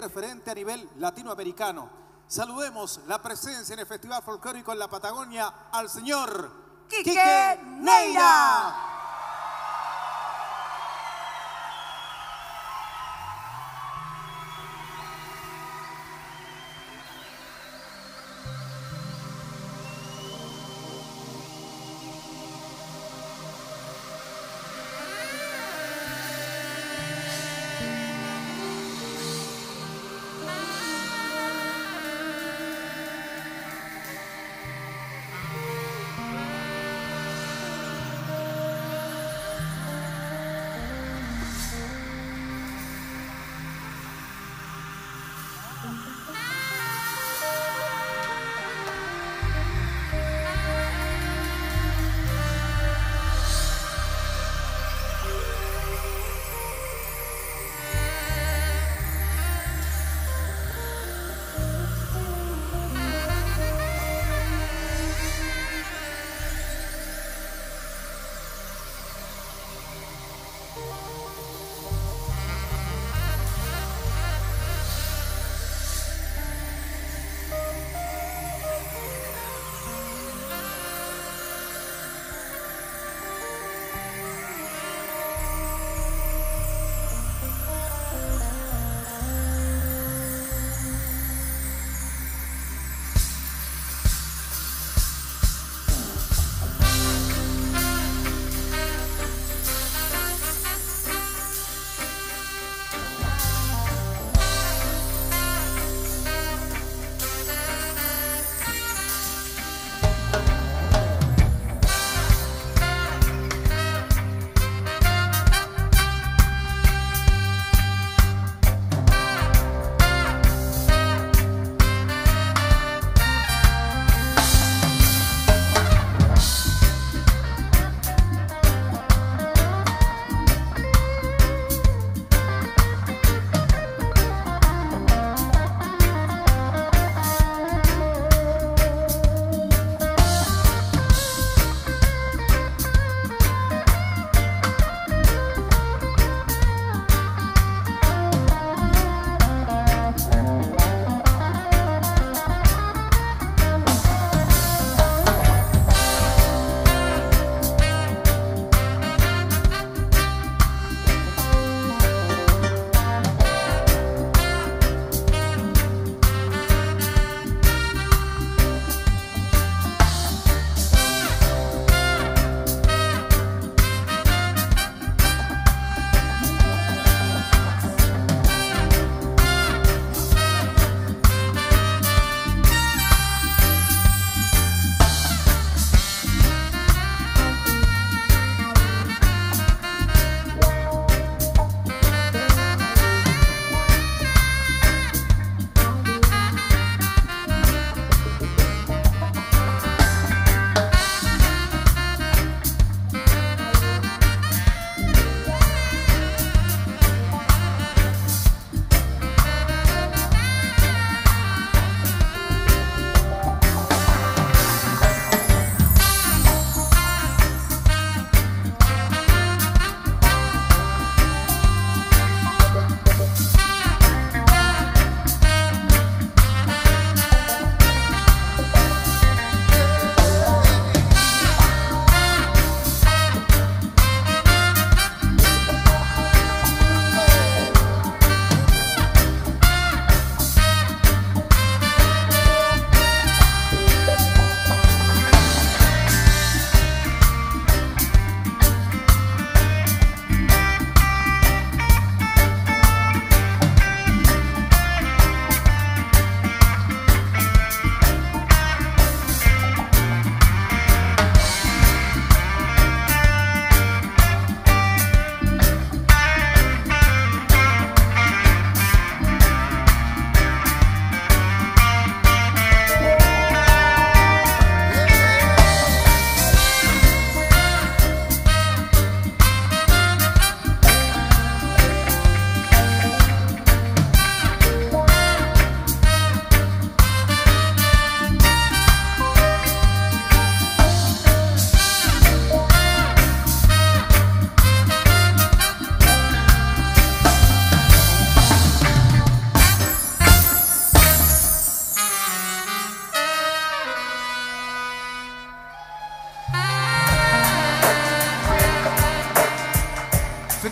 referente a nivel latinoamericano. Saludemos la presencia en el Festival Folclórico en la Patagonia al señor Quique Neira.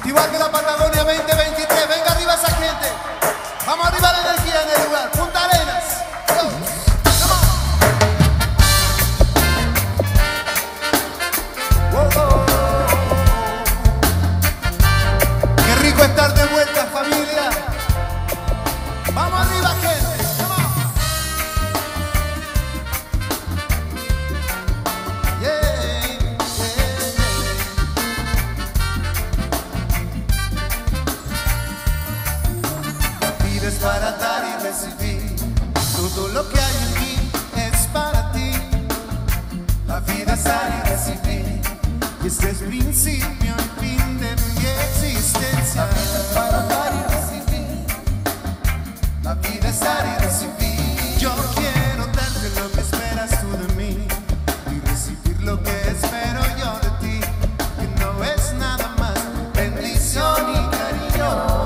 igual que la Patagonia 2023. Venga arriba esa gente. Vamos arriba la energía en el lugar. Punta Arenas. Qué rico estar de vuelta, familia. Vamos arriba, gente. Es para dar y recibir. Todo lo que hay en mí es para ti. La vida es dar y recibir. Y este es principio y fin de mi existencia. La vida es para dar y recibir. La vida es dar y recibir. Yo quiero darte lo que esperas tú de mí y recibir lo que espero yo de ti, que no es nada más bendición y cariño.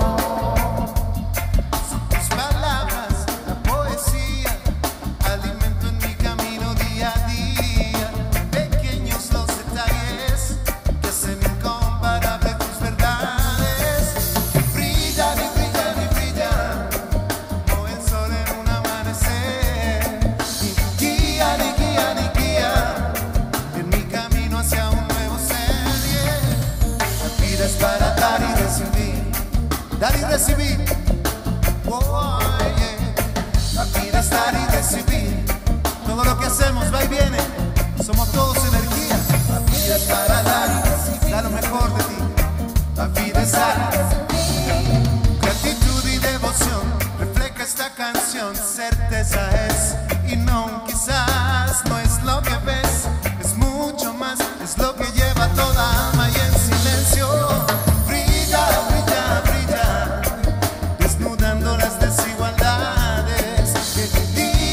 Para dar y recibir, dar y recibir. Oh, yeah. La vida es dar y recibir. Todo lo que hacemos va y viene. Somos todos energía. La vida es para dar y recibir. Da lo mejor de ti. La vida es dar y recibir. Gratitud y devoción refleja esta canción. Certeza es y no quizás. No es lo que ves, es mucho más. Es lo que lleva toda alma y en silencio.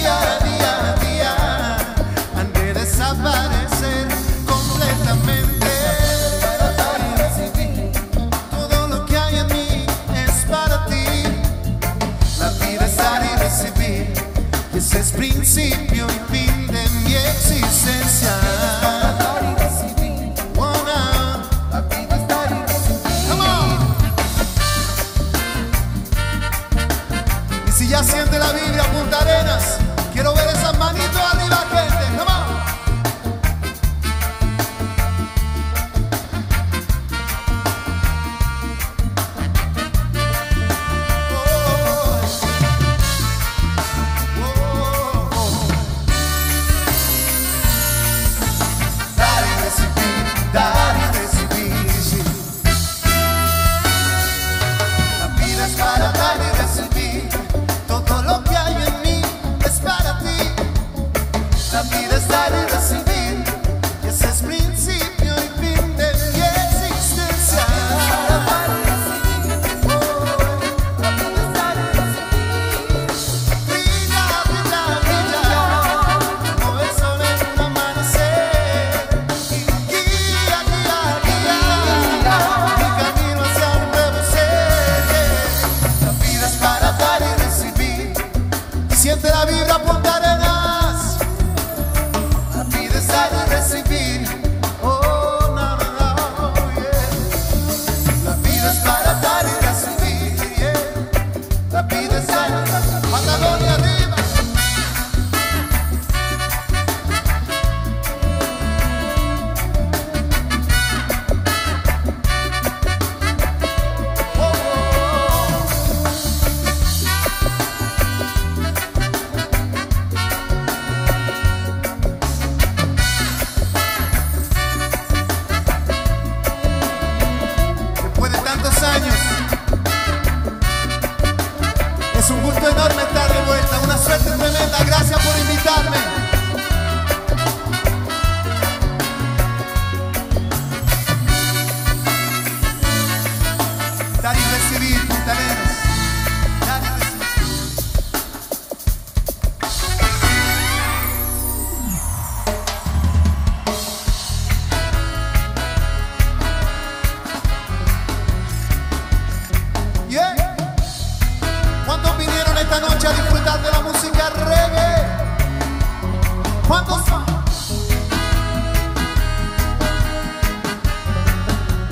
Desaparecer completamente.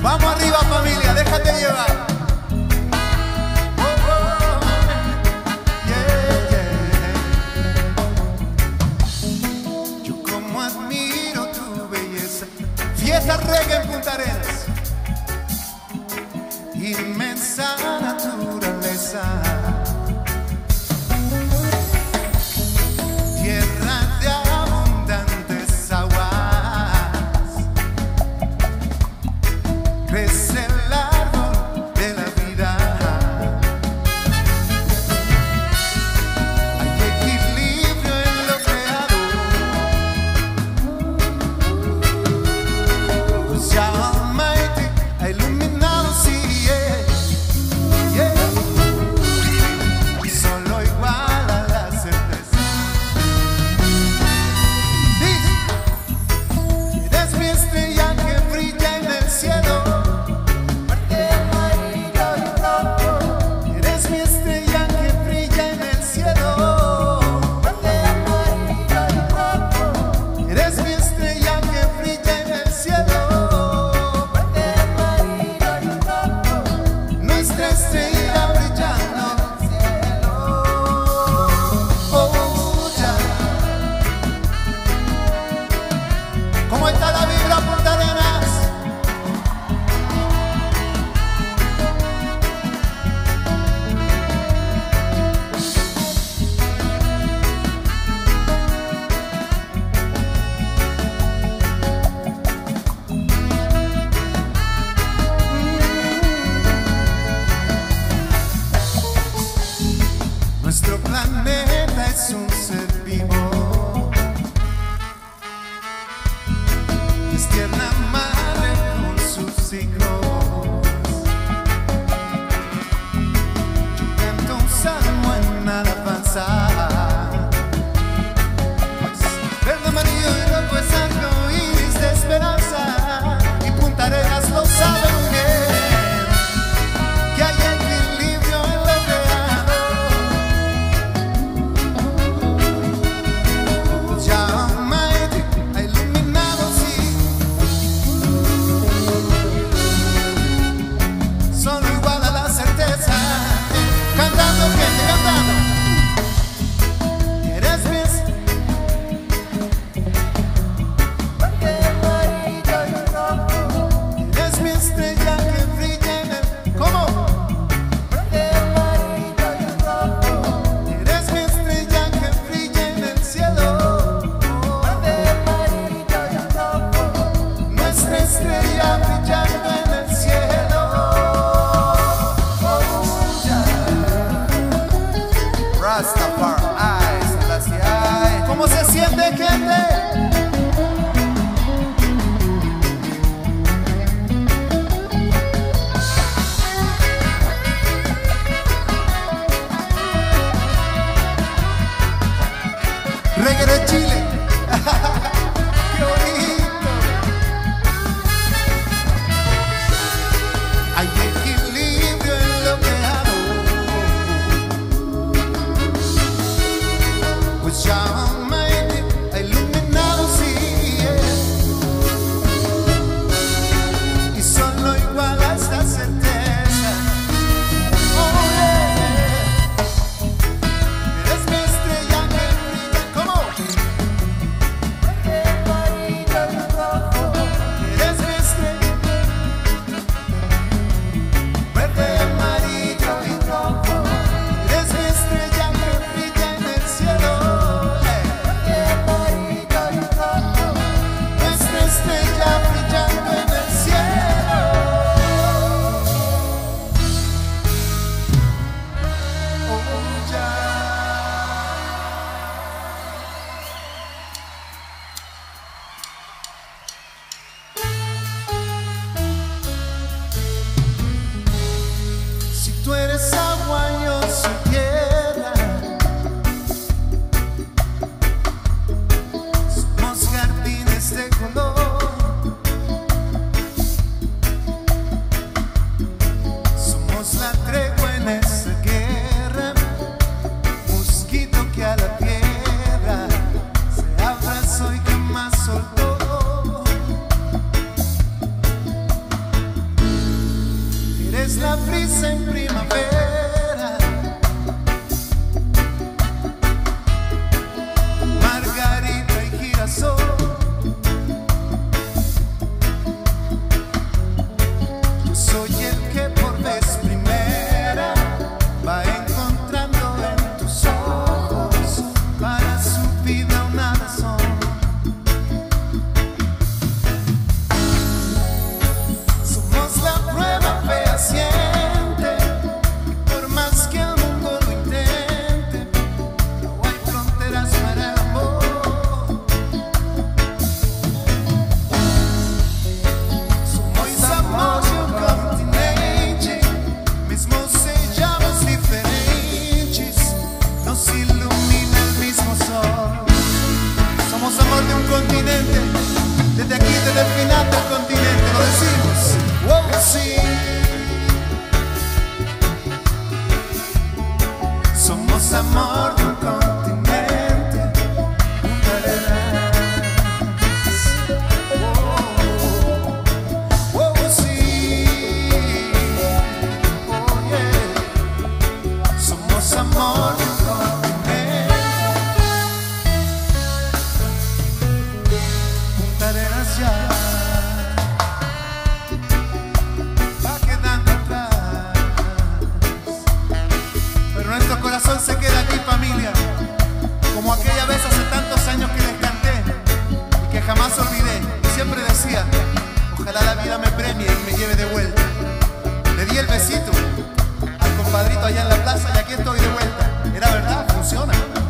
Vamos arriba, familia, déjate llevar. Fiesta reggae en Punta Arenas, inmensa naturaleza, tierra de abundantes aguas, crece el árbol de la vida, hay equilibrio en lo creado. Almighty ha iluminado, sí, yeah. Solo igual a la certeza. Dice, eres mi estrella que brilla en el cielo. Eres mi estrella que brilla en el cielo. Eres mi estrella que brilla en el cielo. Estrella brillando en el cielo. Oh, ya. ¿Cómo está la vibra, Punta Arenas? es la brisa en primavera, margarita y girasol. Yo soy el que por vez primera va encontrando en tus ojos para su vida una razón. Somos la prueba fehaciente, por más que el mundo lo intente, no hay fronteras para el amor. Somos amor de un continente, mesmo sejamos diferentes, nos ilumina el mismo sol. Somos amor de un continente, desde aquí, desde el final del continente, lo decimos. Oh, sí. Somos amor de un continente, Punta Arenas. Oh, oh, sí. Oh, yeah. Somos amor de un continente, Punta Arenas ya va quedando atrás, pero nuestro corazón se queda aquí, familia, como aquella vez hace tantos años que les canté y que jamás olvidé, y siempre decía, ojalá la vida me premie y me lleve de vuelta. Le di el besito al compadrito allá en la plaza y aquí estoy de vuelta. Era verdad, funciona.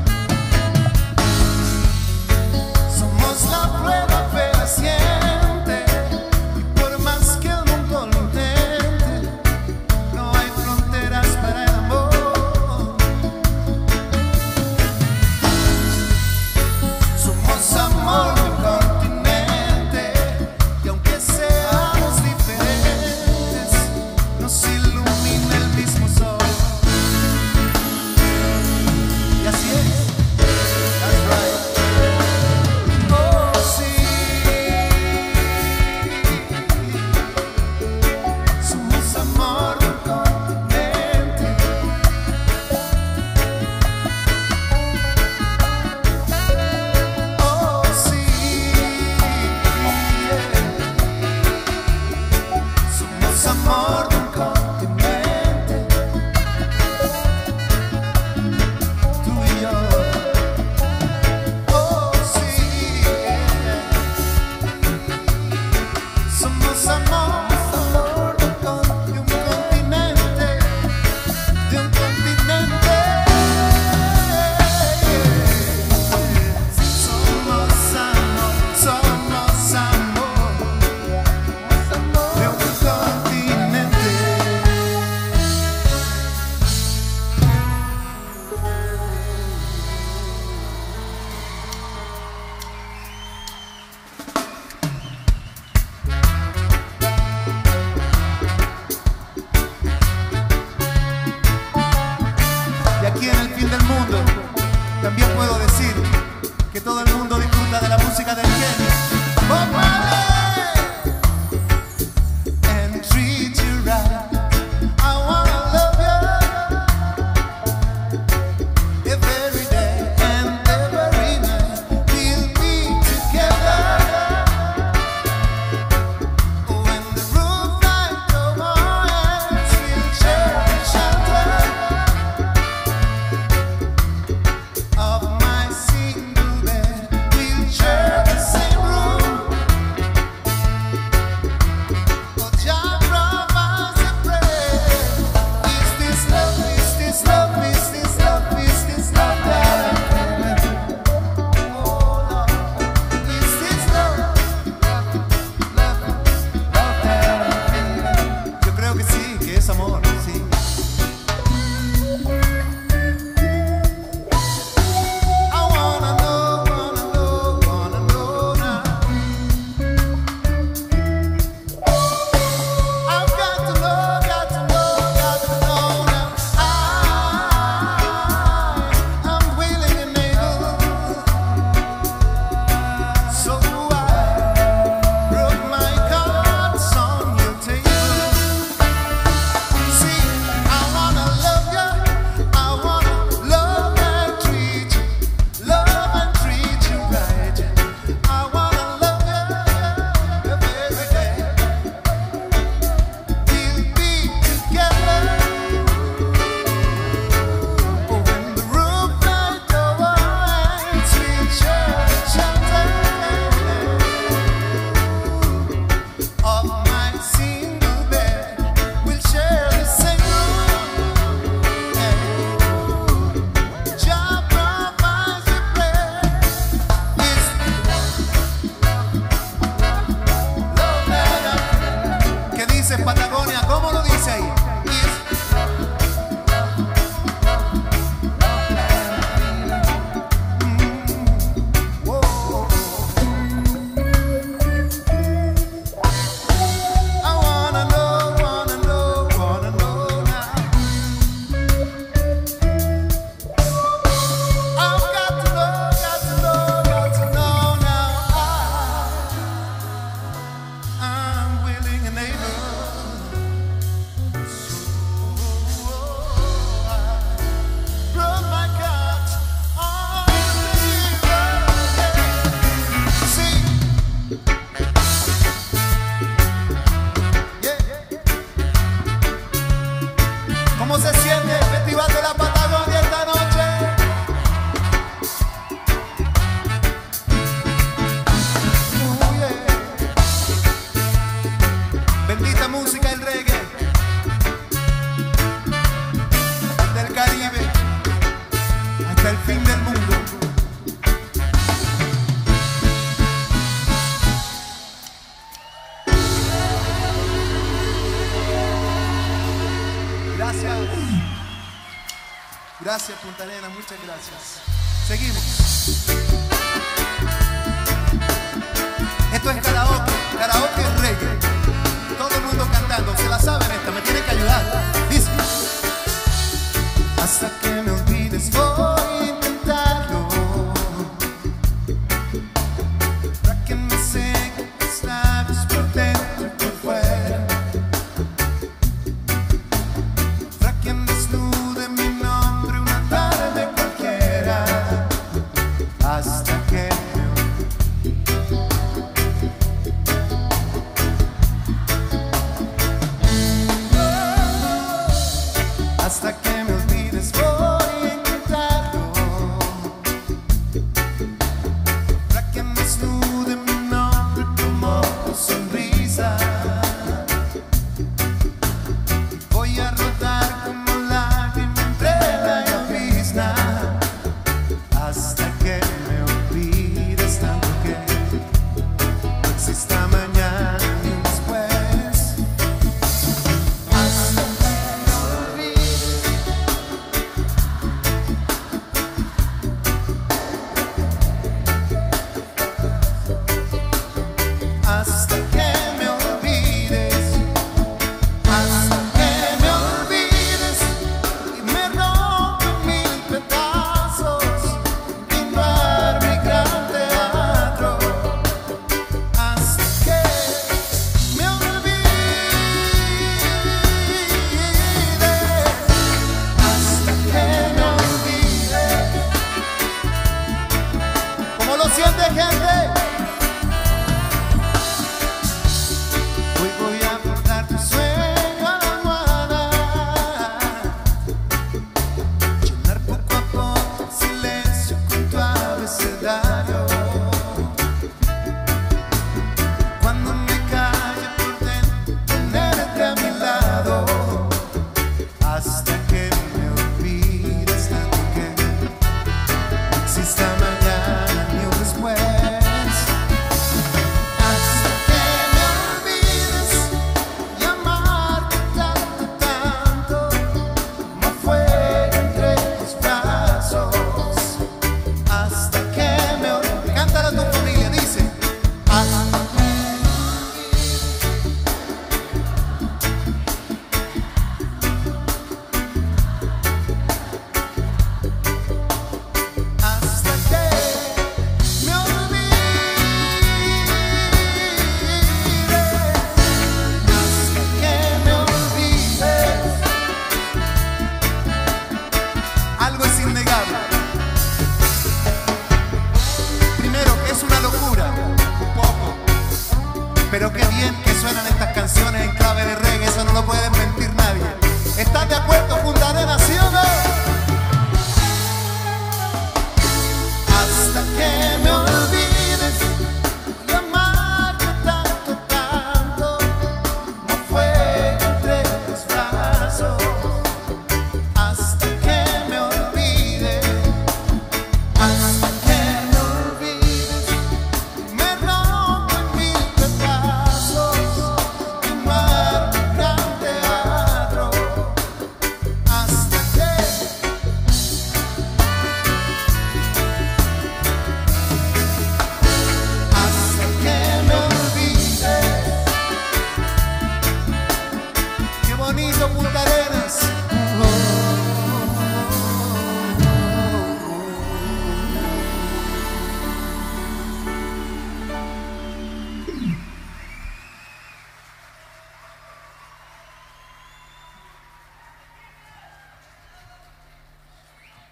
Somos la prueba fehaciente, y por más que el mundo lo intente, no hay fronteras para el amor. Somos amor de un continente, y aunque seamos diferentes, nos ilumina el mismo sol. Y así es. That's right. Oh, sí. Somos amor de un continente. Oh, sí. Somos amor de un continente, tú y yo. Oh, sí. Somos amor de un continente, de un continente. Somos amor de un continente. dice Patagonia, ¿cómo lo dice ahí? ¿Cómo se siente el Festival de la Patagonia esta noche? Yeah. Bendita música del reggae, desde el Caribe hasta el fin del mundo. Gracias. Gracias, Punta Arenas, muchas gracias. Seguimos. Esto es karaoke, karaoke reggae. Todo el mundo cantando, se la saben esta, me tienen que ayudar. Dice: hasta que me olvides voy a intentarlo, para que me seque los labios por dentro y por fuera, para que me desnude mi nombre una tarde cualquiera, hasta que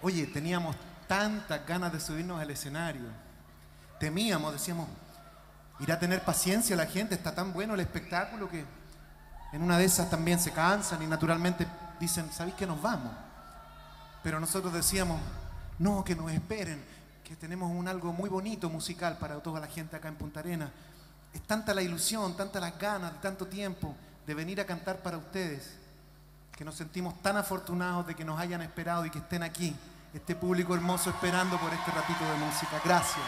Oye, teníamos tantas ganas de subirnos al escenario. Temíamos, decíamos, irá a tener paciencia la gente, está tan bueno el espectáculo que en una de esas también se cansan y naturalmente dicen, ¿sabéis que nos vamos? Pero nosotros decíamos, no, que nos esperen, que tenemos algo muy bonito musical para toda la gente acá en Punta Arenas. Es tanta la ilusión, tantas las ganas de tanto tiempo de venir a cantar para ustedes, que nos sentimos tan afortunados de que nos hayan esperado y que estén aquí, este público hermoso esperando por este ratito de música. Gracias.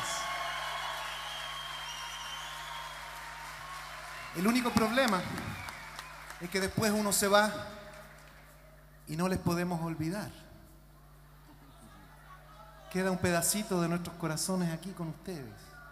El único problema es que después uno se va y no les podemos olvidar. Queda un pedacito de nuestros corazones aquí con ustedes.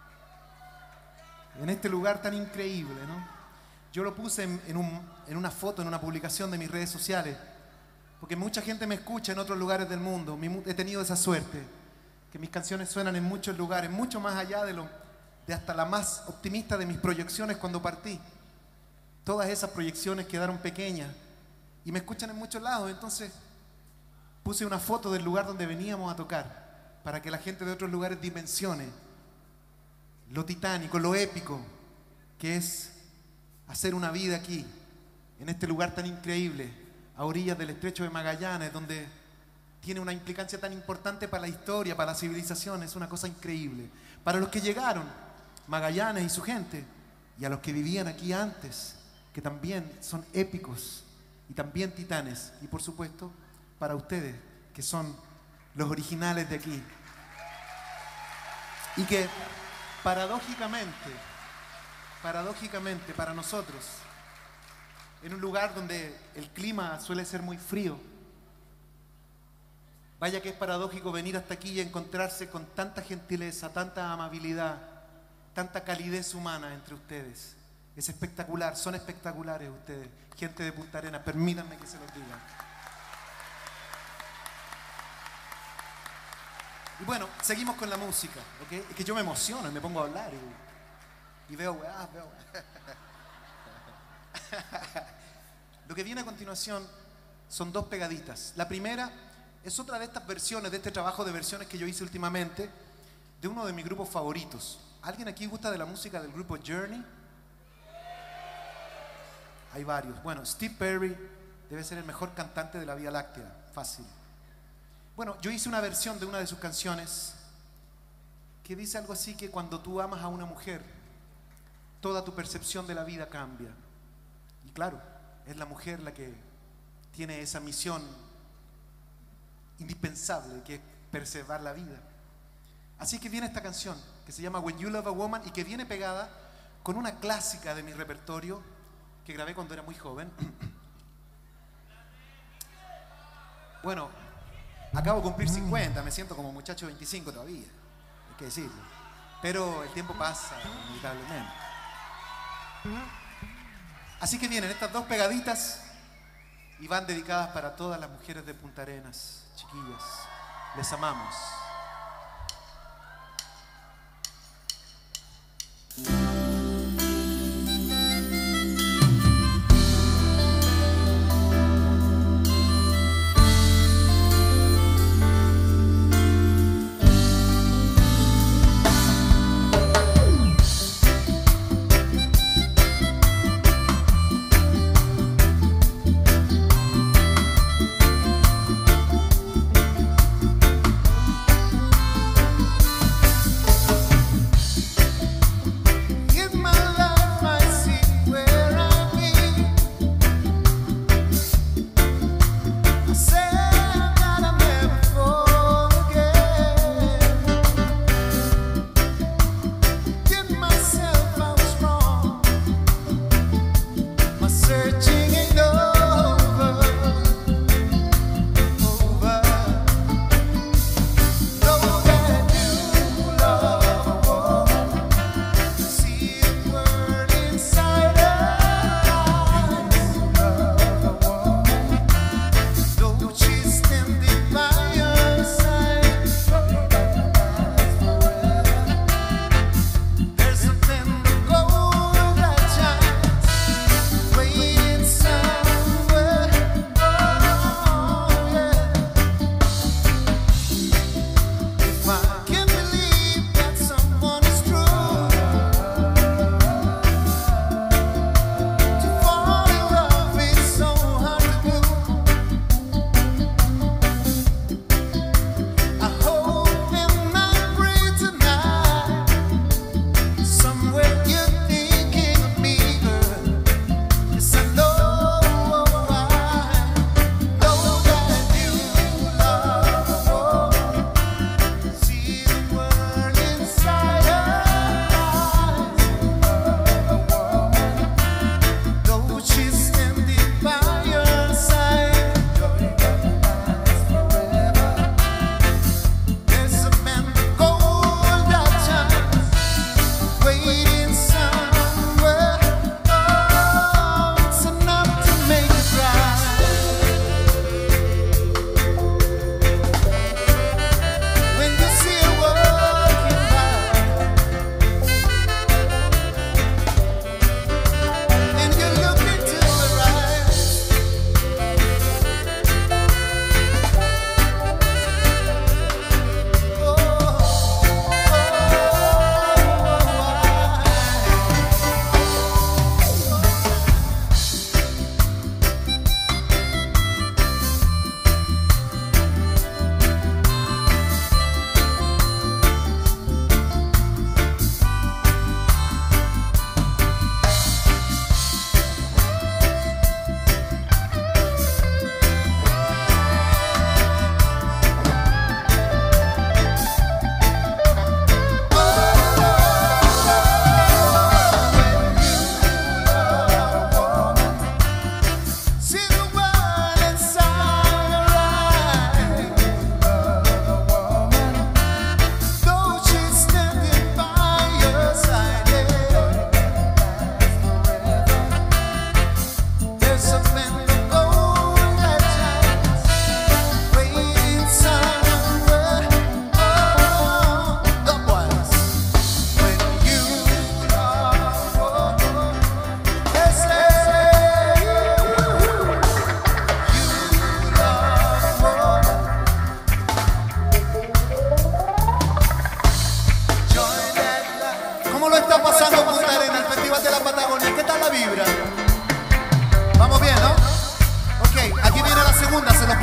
En este lugar tan increíble, ¿no? Yo lo puse en una foto, en una publicación de mis redes sociales, porque mucha gente me escucha en otros lugares del mundo. He tenido esa suerte, que mis canciones suenan en muchos lugares, mucho más allá de hasta la más optimista de mis proyecciones cuando partí. Todas esas proyecciones quedaron pequeñas y me escuchan en muchos lados. Entonces puse una foto del lugar donde veníamos a tocar para que la gente de otros lugares dimensione lo titánico, lo épico que es hacer una vida aquí, en este lugar tan increíble, a orillas del Estrecho de Magallanes, donde tiene una implicancia tan importante para la historia, para la civilización. Es una cosa increíble. Para los que llegaron, Magallanes y su gente, y a los que vivían aquí antes, que también son épicos y también titanes, y por supuesto para ustedes, que son los originales de aquí, y que paradójicamente para nosotros, en un lugar donde el clima suele ser muy frío, vaya que es paradójico venir hasta aquí y encontrarse con tanta gentileza, tanta amabilidad, tanta calidez humana entre ustedes. Es espectacular, son espectaculares ustedes, gente de Punta Arenas, permítanme que se los diga. Y bueno, seguimos con la música, ¿ok? Es que yo me emociono y me pongo a hablar y veo weá. Lo que viene a continuación son dos pegaditas. La primera es otra de estas versiones, de este trabajo de versiones que yo hice últimamente, de uno de mis grupos favoritos. ¿Alguien aquí gusta de la música del grupo Journey? Hay varios. Bueno, Steve Perry debe ser el mejor cantante de la Vía Láctea, fácil. Bueno, yo hice una versión de una de sus canciones que dice algo así, que cuando tú amas a una mujer, toda tu percepción de la vida cambia. Y claro, es la mujer la que tiene esa misión indispensable, que es preservar la vida. Así que viene esta canción que se llama When You Love a Woman y que viene pegada con una clásica de mi repertorio que grabé cuando era muy joven. Bueno, acabo de cumplir 50, me siento como muchacho de 25 todavía, hay que decirlo. Pero el tiempo pasa inevitablemente. Así que vienen estas dos pegaditas y van dedicadas para todas las mujeres de Punta Arenas. Chiquillas, les amamos.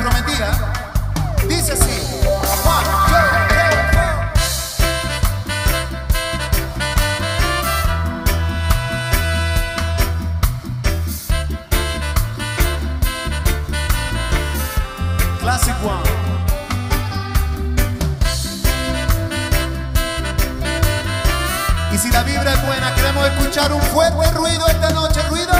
comprometida. Dice así. 1, 2, 3, 4. Classic one. Y si la vibra es buena, queremos escuchar un fuerte ruido esta noche. Ruido.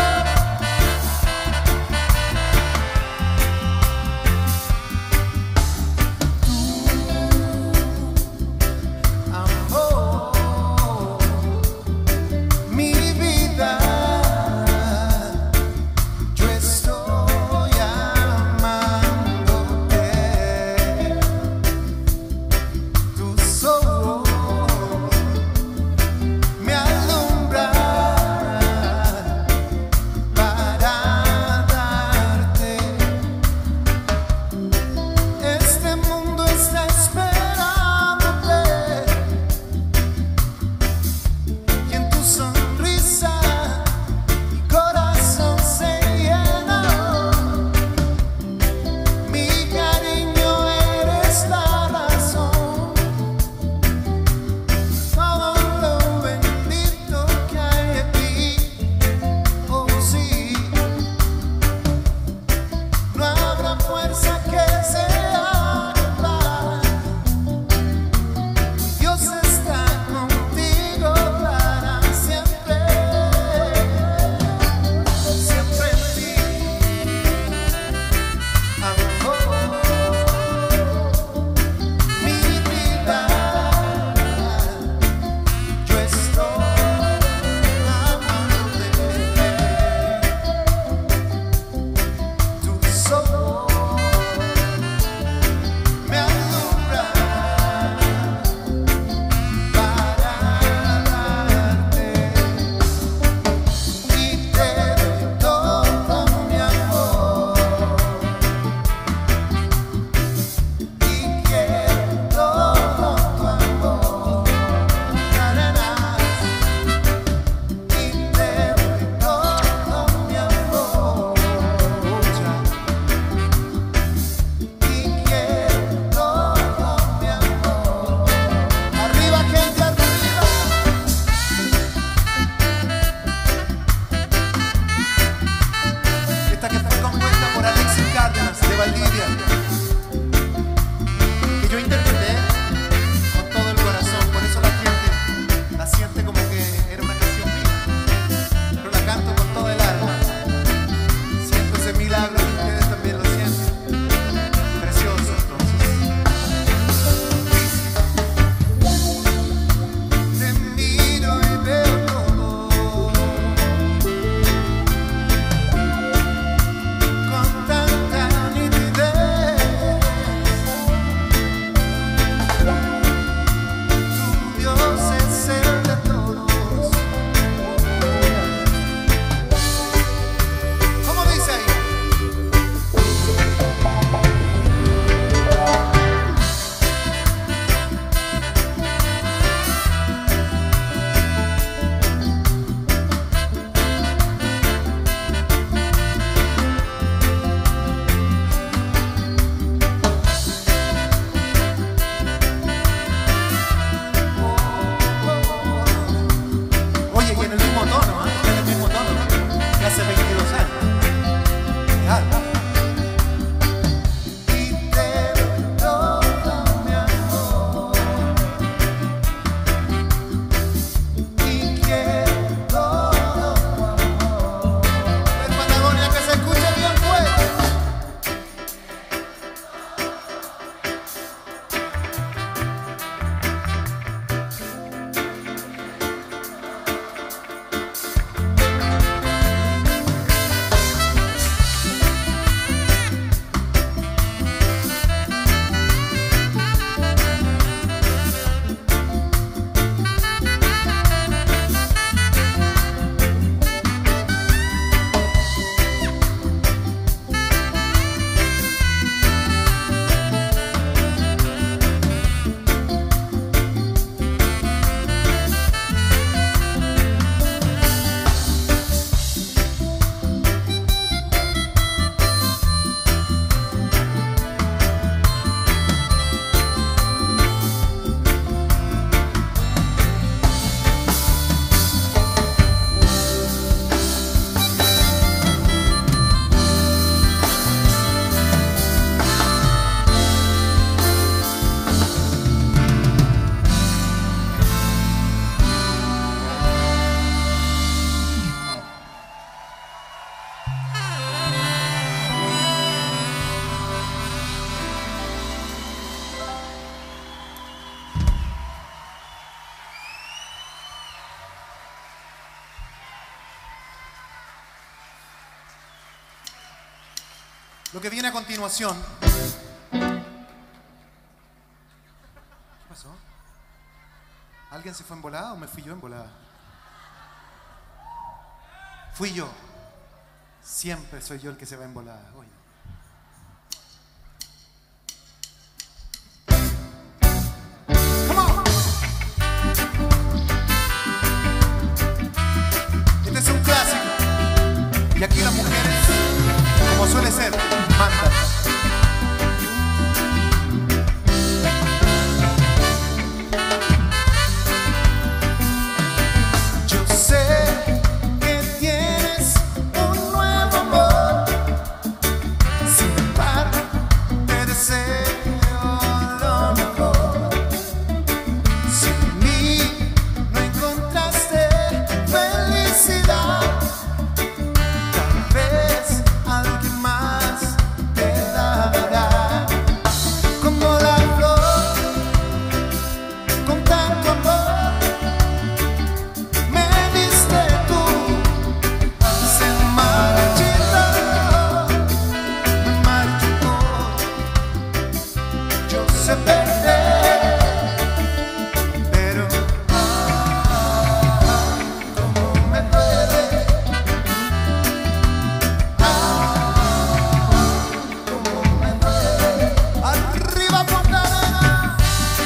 Lo que viene a continuación. ¿Qué pasó? ¿Alguien se fue en volada o me fui yo en volada? Fui yo. Siempre soy yo el que se va en volada. Oye. Come on. Este es un clásico. Y aquí las mujeres, como suele ser, mandan. Yo sé que tienes un nuevo amor, sin embargo te deseo lo mejor. Si en mí no encontraste felicidad, tal vez alguien más te dará. Como la flor, con tanto amor me diste tú, se marchitó, me marchitó. Yo sé perder, pero como me duele, como me duele. Arriba Punta Arenas.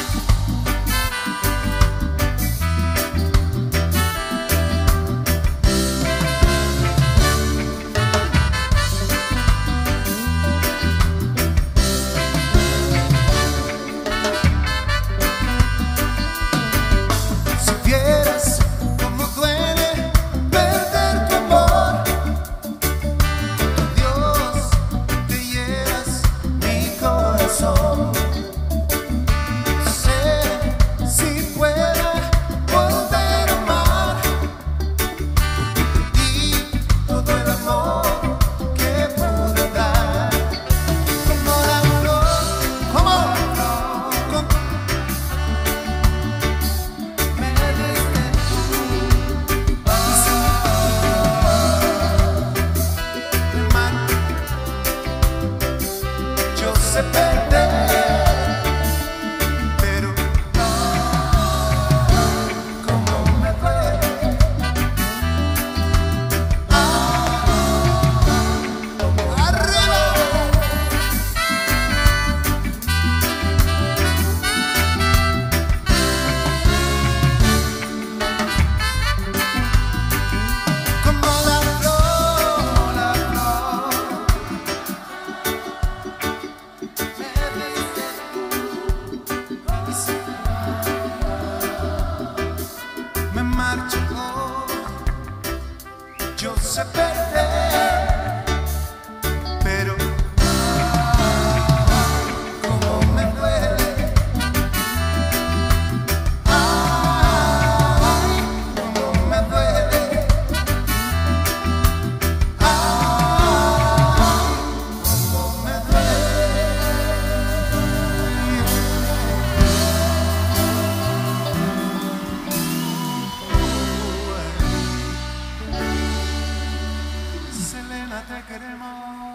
Si vieras cómo duele perder tu amor, con Dios te llevas mi corazón. No sé si pueda volver a amar, porque te di todo el amor que pude dar. Como la flor, como la flor, con me diste tú, me marchó. Yo sé perder, pero como me duele. Arriba. Como la flor, me diste tú, me marcho. Yo sé perder, pero como me duele. Ay, como me duele. Ay, como me duele. Selena, te queremos.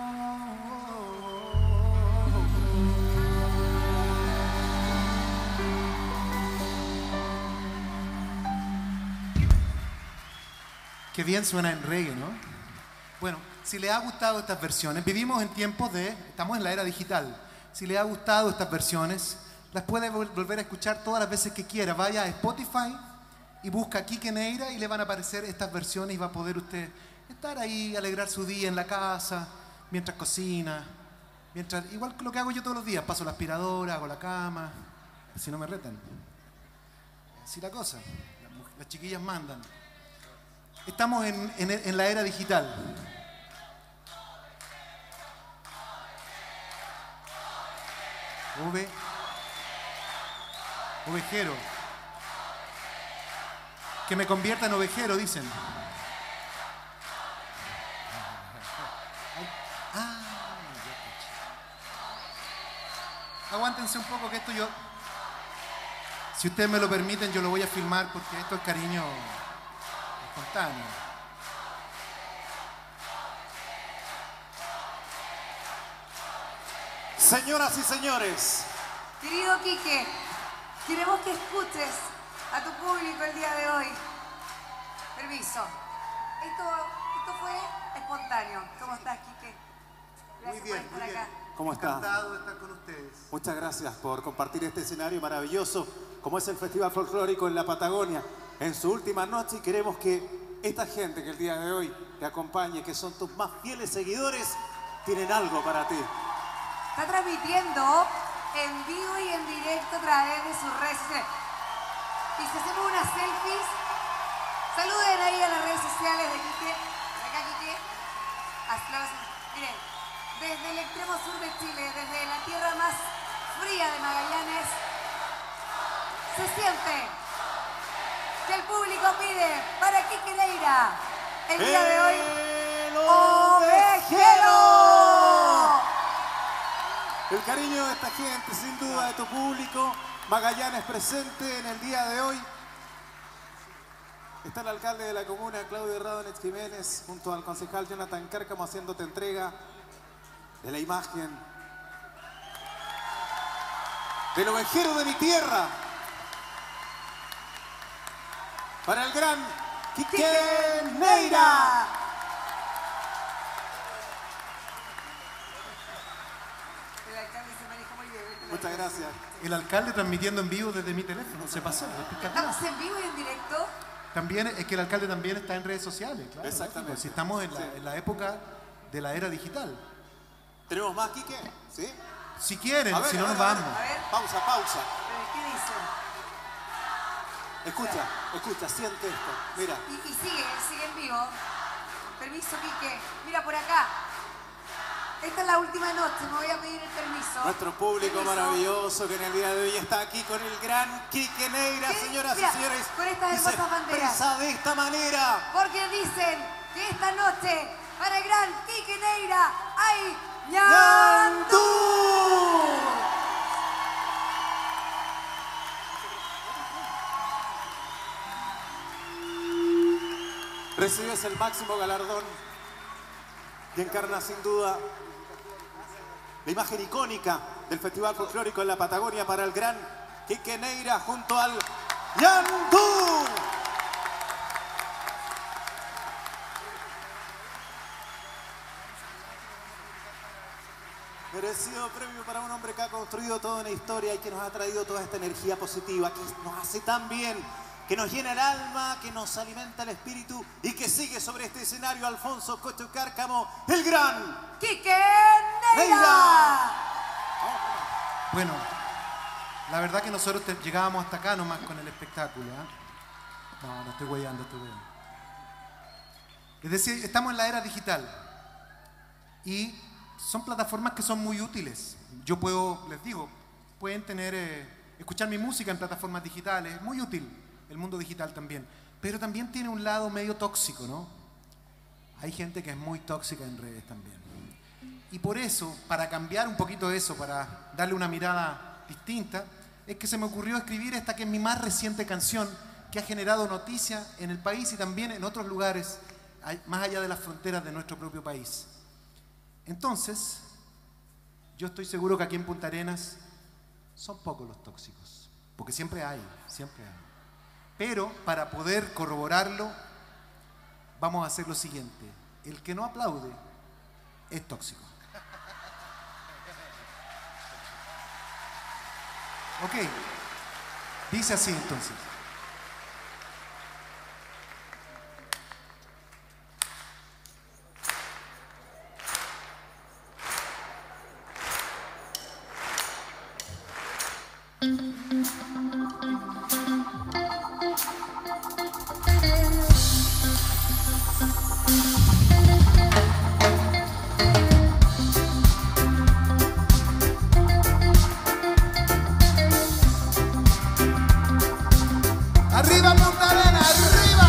Qué bien suena en reggae, ¿no? Bueno, si les ha gustado estas versiones, vivimos en tiempos estamos en la era digital. Si les ha gustado estas versiones, las puede volver a escuchar todas las veces que quiera. Vaya a Spotify y busca Quique Neira y le van a aparecer estas versiones y va a poder usted estar ahí, alegrar su día en la casa, mientras cocina, igual que lo que hago yo todos los días, paso la aspiradora, hago la cama, si no me retan. Así la cosa, las chiquillas mandan. Estamos en la era digital. Ovejero. Que me convierta en ovejero, dicen. Aguántense un poco que esto si ustedes me lo permiten, yo lo voy a filmar porque esto es cariño espontáneo. Señoras y señores. Querido Quique, queremos que escuches a tu público el día de hoy. Permiso. Esto fue espontáneo. ¿Cómo estás, Quique? Gracias por estar acá. ¿Cómo estás? Encantado de estar con ustedes. Muchas gracias por compartir este escenario maravilloso como es el Festival Folclórico en la Patagonia en su última noche, y queremos que esta gente que el día de hoy te acompañe, que son tus más fieles seguidores, tienen algo para ti. Está transmitiendo en vivo y en directo a través de sus redes sociales. Y si hacemos unas selfies, saluden ahí a las redes sociales de Quique. De acá, Quique. Aplausos. Miren, desde el extremo sur de Chile, desde la tierra más fría de Magallanes, se siente que el público pide para Quique Neira el día de hoy ¡Ovejero! El cariño de esta gente, sin duda, de tu público. Magallanes presente en el día de hoy. Está el alcalde de la comuna, Claudio Radonech Jiménez, junto al concejal Jonathan Cárcamo, haciéndote entrega de la imagen del ovejero de mi tierra. Para el gran Quique Neira. El alcalde se maneja muy bien. Muchas gracias. El alcalde transmitiendo en vivo desde mi teléfono. Se pasó. Estamos en vivo y en directo. También es que el alcalde también está en redes sociales, claro. Exactamente. Si estamos en la época de la era digital. ¿Tenemos más, Quique? ¿Sí? Si quieren, A ver, si no a ver, nos a ver. vamos. A ver, Pausa, pausa. ¿qué dicen? Escucha, escucha, siente esto. Mira. Y sigue en vivo. Permiso, Quique. Mira por acá. Esta es la última noche, me voy a pedir el permiso. Nuestro público Permiso. maravilloso que en el día de hoy está aquí con el gran Quique Neira, ¿Qué? señoras Mira, y señores. con estas y se hermosas banderas. expresa de esta manera. Porque dicen que esta noche, para el gran Quique Neira, hay ¡Ñandú! Recibes el máximo galardón y encarna sin duda la imagen icónica del Festival Folclórico en la Patagonia para el gran Quique Neira junto al Ñandú. Merecido premio para un hombre que ha construido toda una historia y que nos ha traído toda esta energía positiva, que nos hace tan bien, que nos llena el alma, que nos alimenta el espíritu y que sigue sobre este escenario Alfonso Cocho Cárcamo, el gran Quique Neira. Neira. Bueno, la verdad que nosotros llegábamos hasta acá nomás con el espectáculo. No estoy hueveando, Es decir, estamos en la era digital y son plataformas que son muy útiles. Yo les digo, pueden escuchar mi música en plataformas digitales, muy útil, el mundo digital también. Pero también tiene un lado medio tóxico, ¿no? Hay gente que es muy tóxica en redes también. Y por eso, para cambiar un poquito eso, para darle una mirada distinta, es que se me ocurrió escribir esta que es mi más reciente canción, que ha generado noticia en el país y también en otros lugares, más allá de las fronteras de nuestro propio país. Entonces, yo estoy seguro que aquí en Punta Arenas son pocos los tóxicos, porque siempre hay. Pero para poder corroborarlo, vamos a hacer lo siguiente. El que no aplaude es tóxico. Ok, dice así entonces. Arriba Punta Arenas, arriba.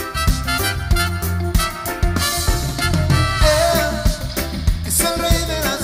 Él es el rey de la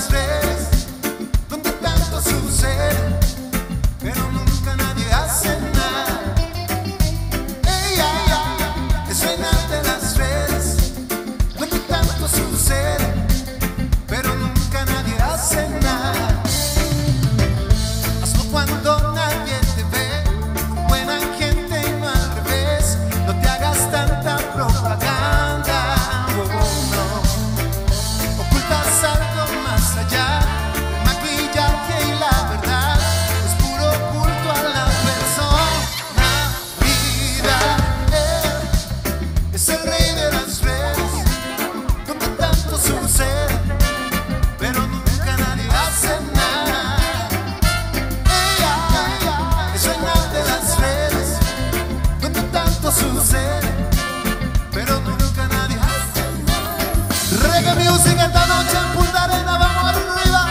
sucede, pero nunca nadie hace. Reggae music esta noche en Punta Arenas, vamos arriba.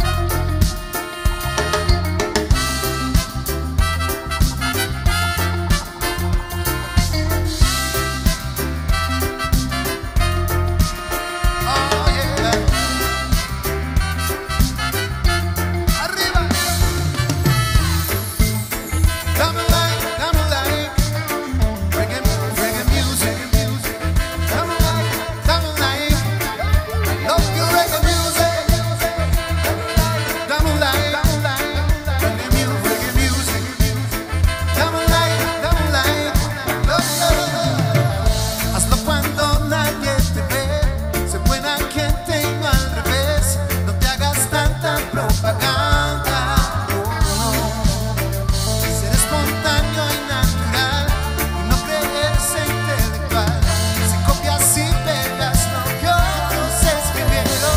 Oh yeah. Arriba. Dame like, dame like. Reggae music. Dame like. Love your reggae music. Dame like. Reggae music. Dame like. Hazlo cuando nadie te ve. Sé buena gente y no al revés. No te hagas tanta propaganda. Ser espontáneo y natural y no creerse intelectual. Si copias y pegas lo que otros escribieron.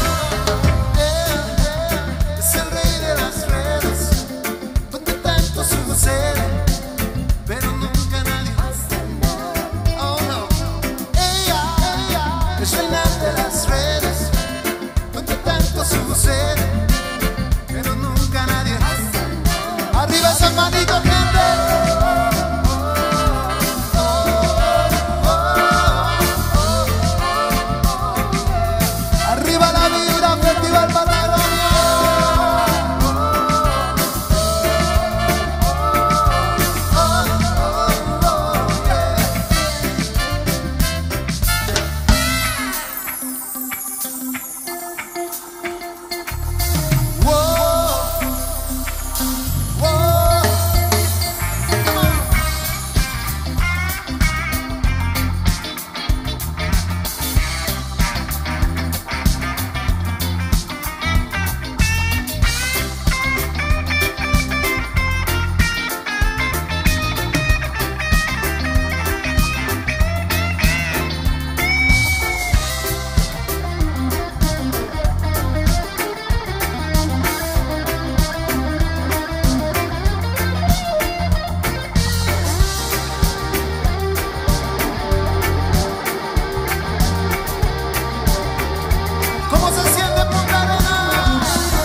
Es el rey de las redes, donde tanto sucede, pero nunca nadie hace. Oh no, ella es reina de las redes, donde tanto sucede, pero nunca nadie hace. Arriba esas manitos, gente. Arriba la vibra, Festival Patagonia. ¿Cómo se siente Punta Arenas?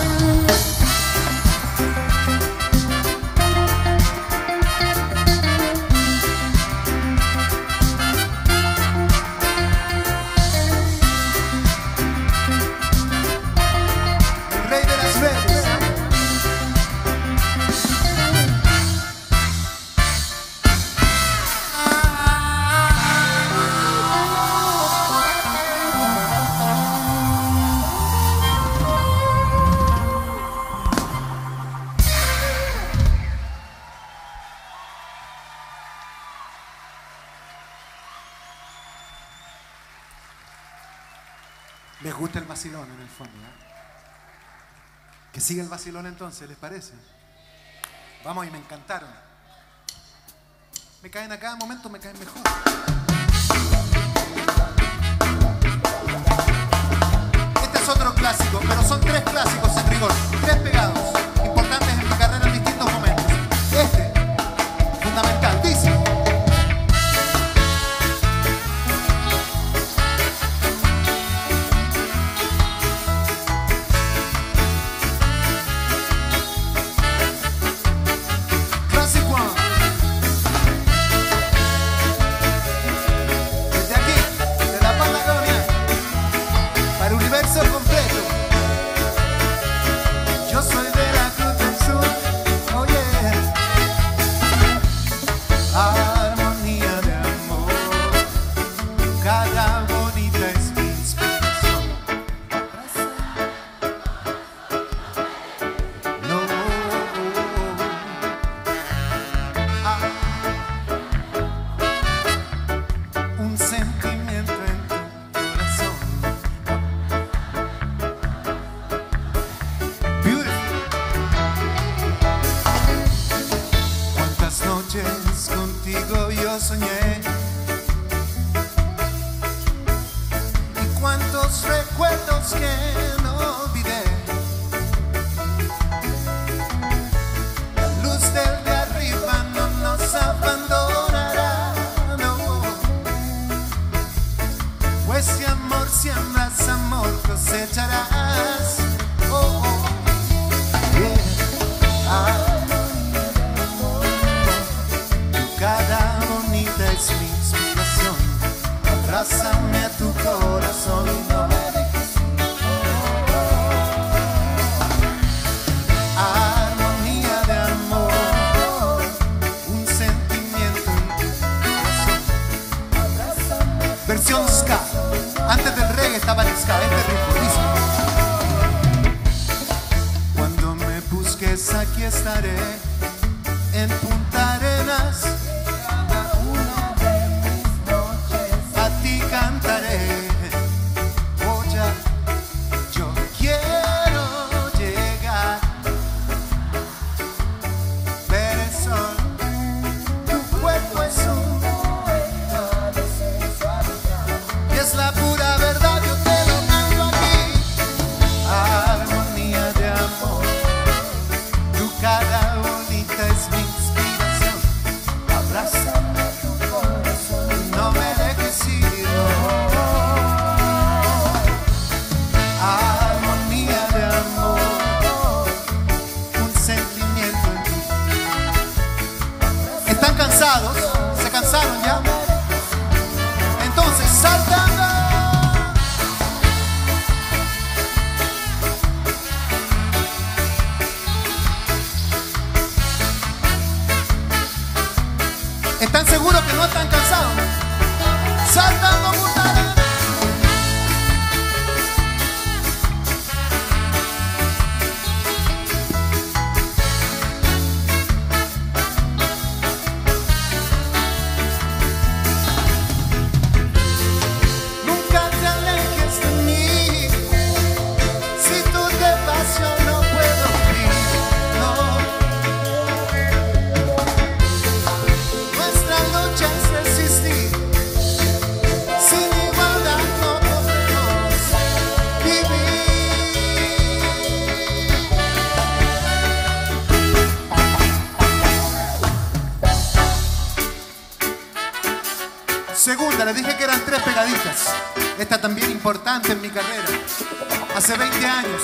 El rey de las redes. Les gusta el vacilón en el fondo, ¿eh? Que siga el vacilón entonces, ¿les parece? Vamos, y me encantaron. Me caen a cada momento, me caen mejor. Este es otro clásico, pero son tres clásicos en rigor, tres pegados, importantes en mi carrera en distintos momentos. Este, fundamental, dice. Classic one. Desde aquí, de la Patagonia, para el universo completo. Yo soy de la Cruz del Sur, oh yeah. Armonía de amor, cada bonita es mi inspiración. No, un sentimiento en tu corazón. Beautiful. Cuántas noches contigo yo soñé y cuántos recuerdos que no olvidé. La luz del de arriba no nos abandonará, no. es mi inspiración. Abrázame a tu corazón y no me dejes ir. Armonía de amor, un sentimiento en tu corazón. Versión ska. Antes del reggae estaba el ska, este ritmo dice: cuando me busques aquí estaré, en Punta Arenas. Cada una de mis noches a ti cantaré. Oye, yo quiero llegar, ver el sol. Tu cuerpo es un poema de sensualidad y es la pura verdad, yo te lo canto aquí. Armonía de amor, tu cara bonita es mi inspiración. Abrázame a tu corazón y no me dejes ir. Armonía de amor, un sentimiento en ti. ¿Están cansados? ¿Se cansaron ya? Entonces saltando. ¿Están seguros que no están cansados? Saltando Punta Arenas. Nunca te alejes de mí. Si tú te vas yo no puedo vivir. No. Nuestra lucha es resistir. Sin igualdad no podemos vivir. Segunda, les dije que eran 3 pegaditas. Esta también importante en mi carrera. Hace 20 años.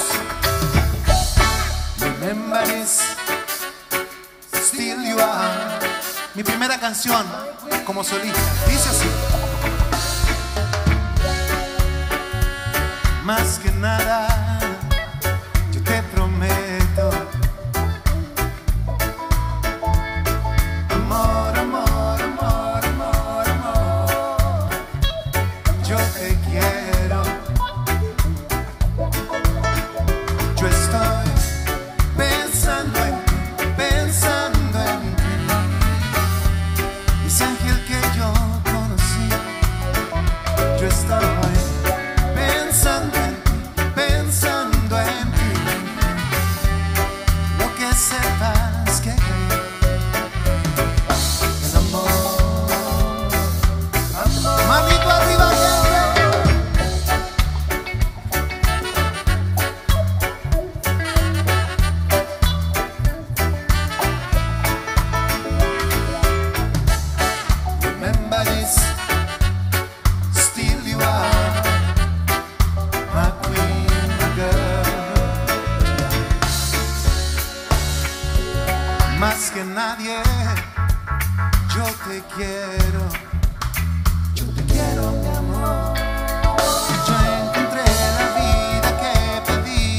Remember this, still you are. Mi primera canción como solista. Dice así: más que nada, yo te prometo, amor, amor, amor, amor, amor, yo te quiero. Yo estoy pensando en ti, pensando en ti. Ese ángel que yo conocí. Yo estoy pensando en ti, pensando en ti. Lo que sepas que el amor, amor. Manito arriba, gente. Remember this, still you are my queen, my girl. Más que nadie, yo te quiero. Yo te quiero, mi amor. Yo encontré la vida que pedí.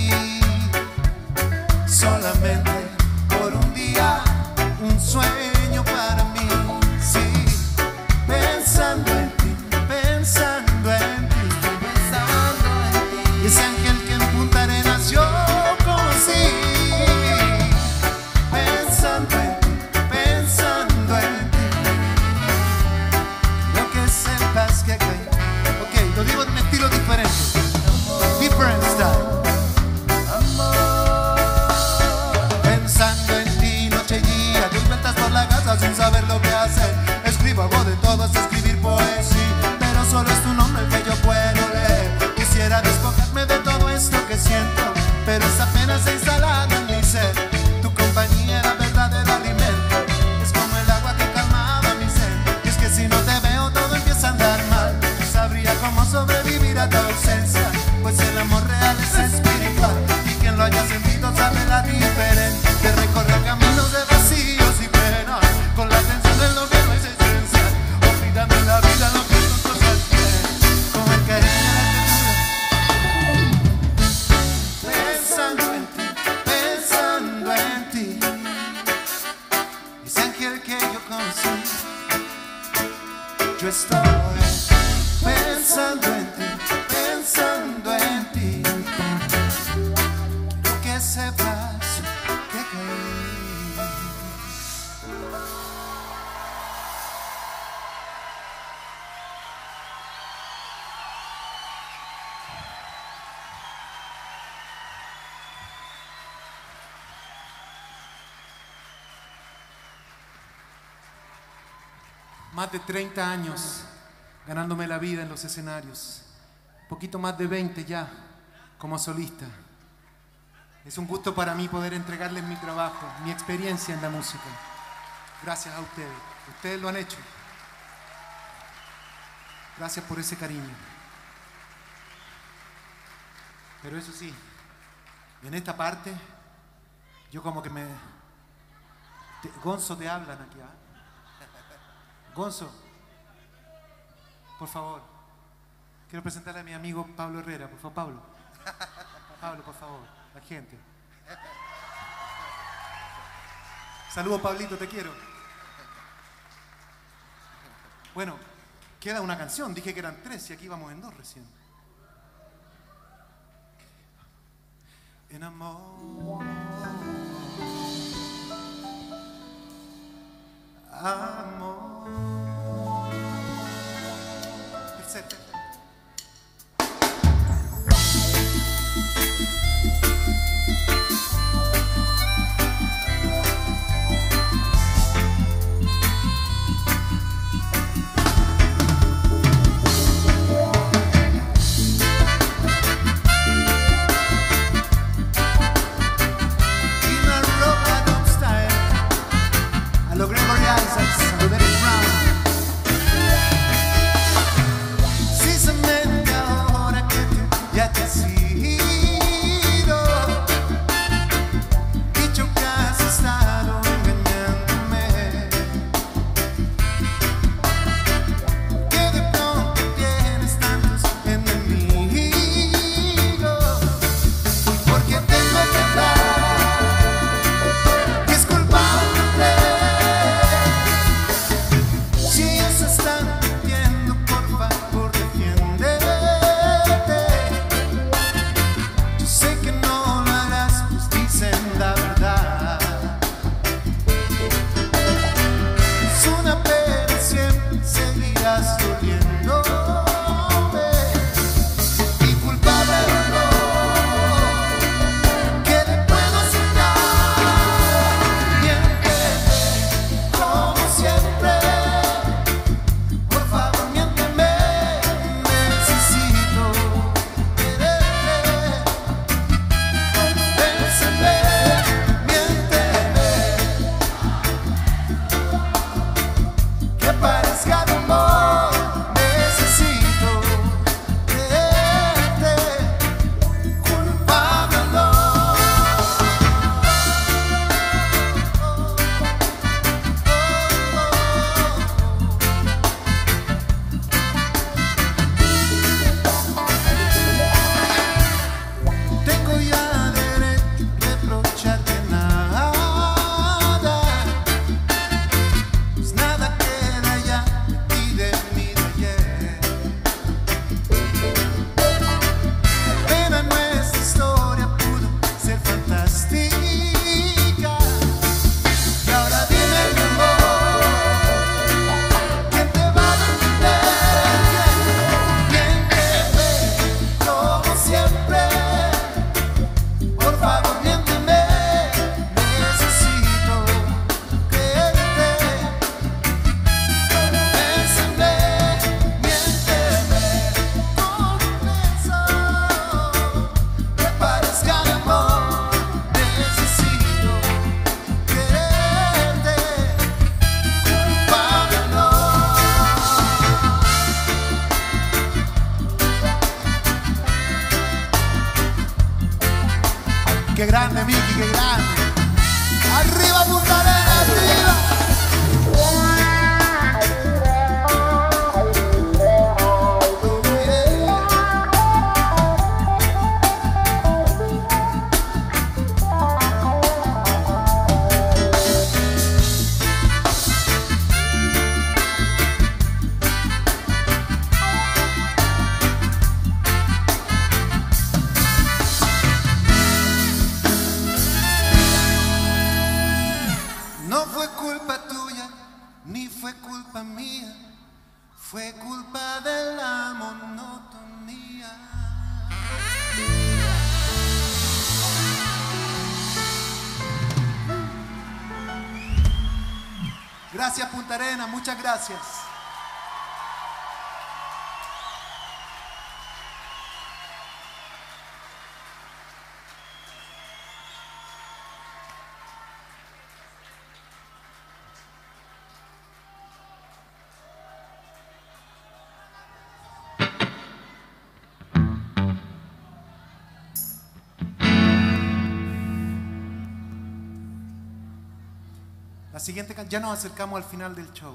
Solamente por un día, un sueño para mí. Sí, pensando en ti, pensando en ti, pensando en ti. Y ese ángel que en Punta Arenas yo conocí. Pensando en ti, pensando en ti. Yo estoy pensando en ti, pensando en ti. Quiero que sepas que caí. Más de 30 años ganándome la vida en los escenarios, un poquito más de 20 ya como solista. Es un gusto para mí poder entregarles mi trabajo, mi experiencia en la música. Gracias a ustedes, ustedes lo han hecho. Gracias por ese cariño. Pero eso sí, en esta parte, yo como que Gonzo, te hablan aquí, ¿ah? Gonzo, por favor, quiero presentarle a mi amigo Pablo Herrera, por favor, Pablo. Pablo, por favor, la gente. Saludos, Pablito, te quiero. Bueno, queda una canción, dije que eran 3 y aquí vamos en 2 recién. En amor, amor. Perfecto. Qué grande, Miki, qué grande. Arriba, Punta Arenas, arriba. fue culpa de la monotonía. Gracias Punta Arenas, muchas gracias. La siguiente ya nos acercamos al final del show.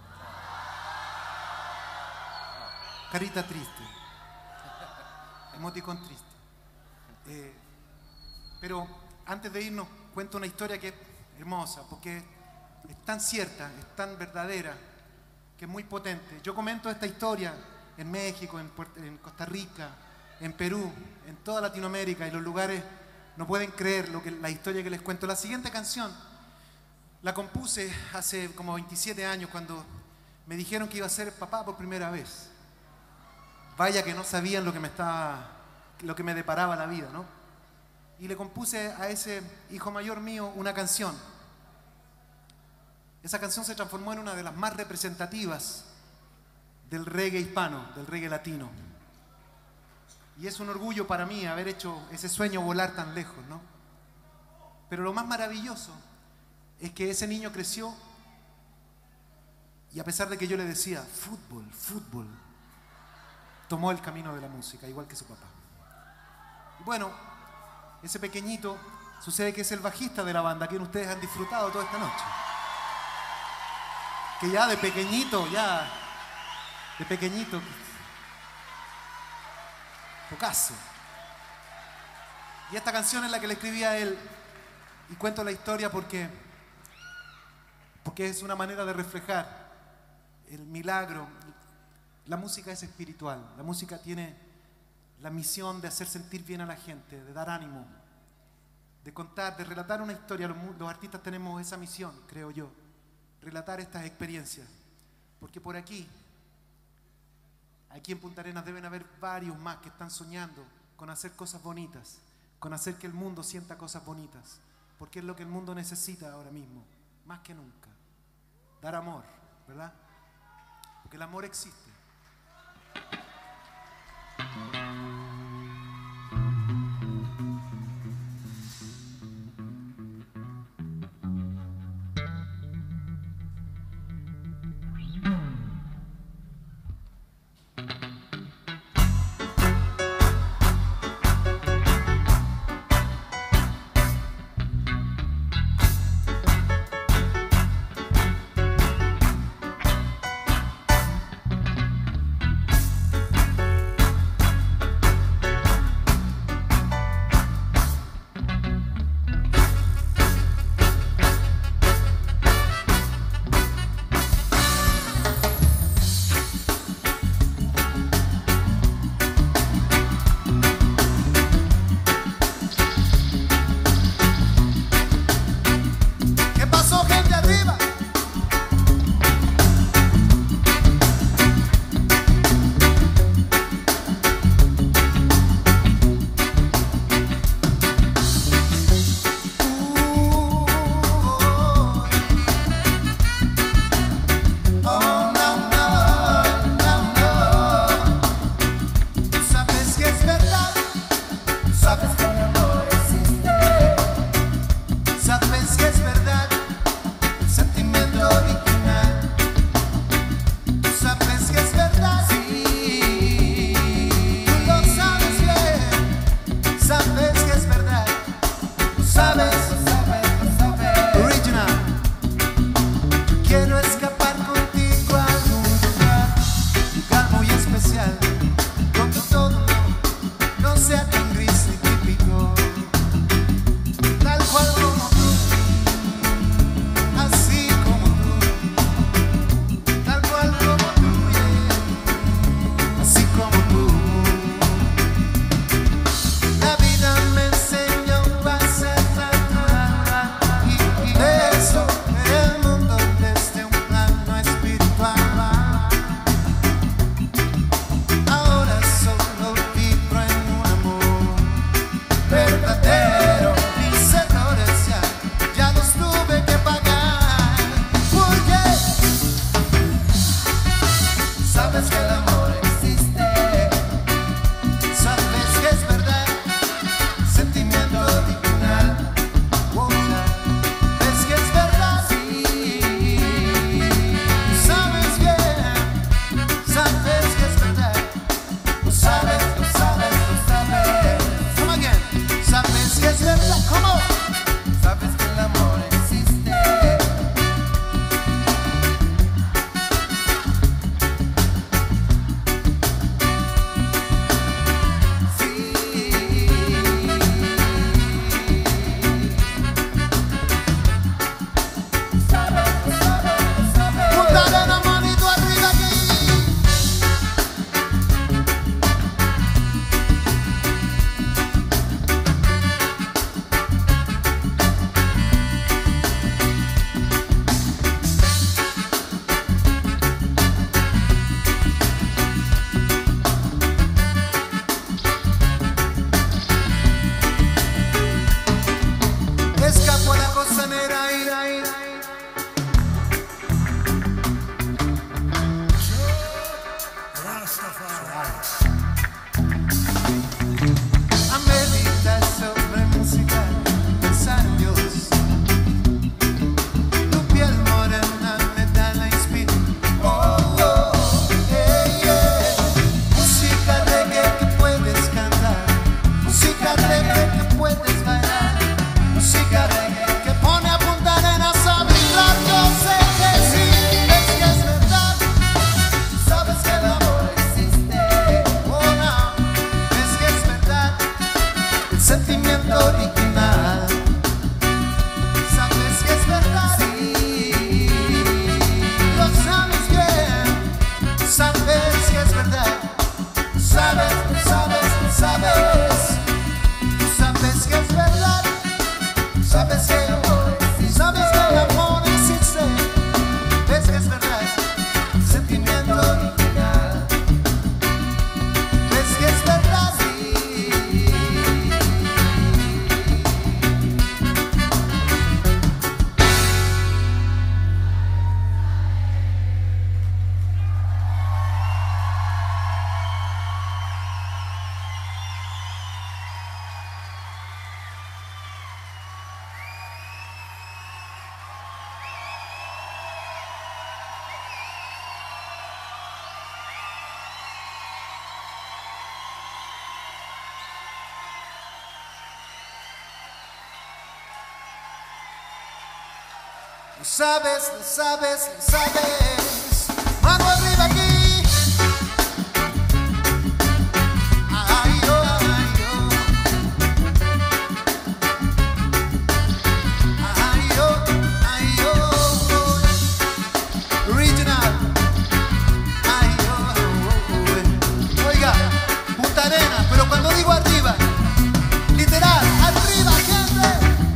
Carita triste. Emoticón triste. Pero antes de irnos, cuento una historia que es hermosa, porque es tan cierta, es tan verdadera, que es muy potente. Yo comento esta historia en México, en Costa Rica, en Perú, en toda Latinoamérica, y los lugares no pueden creer la historia que les cuento. La siguiente canción la compuse hace como 27 años, cuando me dijeron que iba a ser papá por primera vez. Vaya que no sabían lo que me deparaba la vida, ¿no? Y le compuse a ese hijo mayor mío una canción. Esa canción se transformó en una de las más representativas del reggae hispano, del reggae latino. Y es un orgullo para mí haber hecho ese sueño volar tan lejos, ¿no? Pero lo más maravilloso es que ese niño creció y a pesar de que yo le decía fútbol, fútbol, tomó el camino de la música, igual que su papá. Y bueno, ese pequeñito sucede que es el bajista de la banda, que ustedes han disfrutado toda esta noche. Que ya de pequeñito, tocazo. Y esta canción es la que le escribí a él, y cuento la historia porque es una manera de reflejar el milagro. La música es espiritual, la música tiene la misión de hacer sentir bien a la gente, de dar ánimo, de contar, de relatar una historia. Los artistas tenemos esa misión, creo yo, relatar estas experiencias, porque por aquí en Punta Arenas deben haber varios más que están soñando con hacer cosas bonitas, con hacer que el mundo sienta cosas bonitas, porque es lo que el mundo necesita ahora mismo, más que nunca. Dar amor, ¿verdad? Porque el amor existe. sabes, lo sabes, lo sabes. Mano arriba aquí. Ay, oh, ay, oh. Ay, oh, ay, oh. Original. Ay, oh, oh. Oiga, Punta Arenas, pero cuando digo arriba, literal, arriba, gente.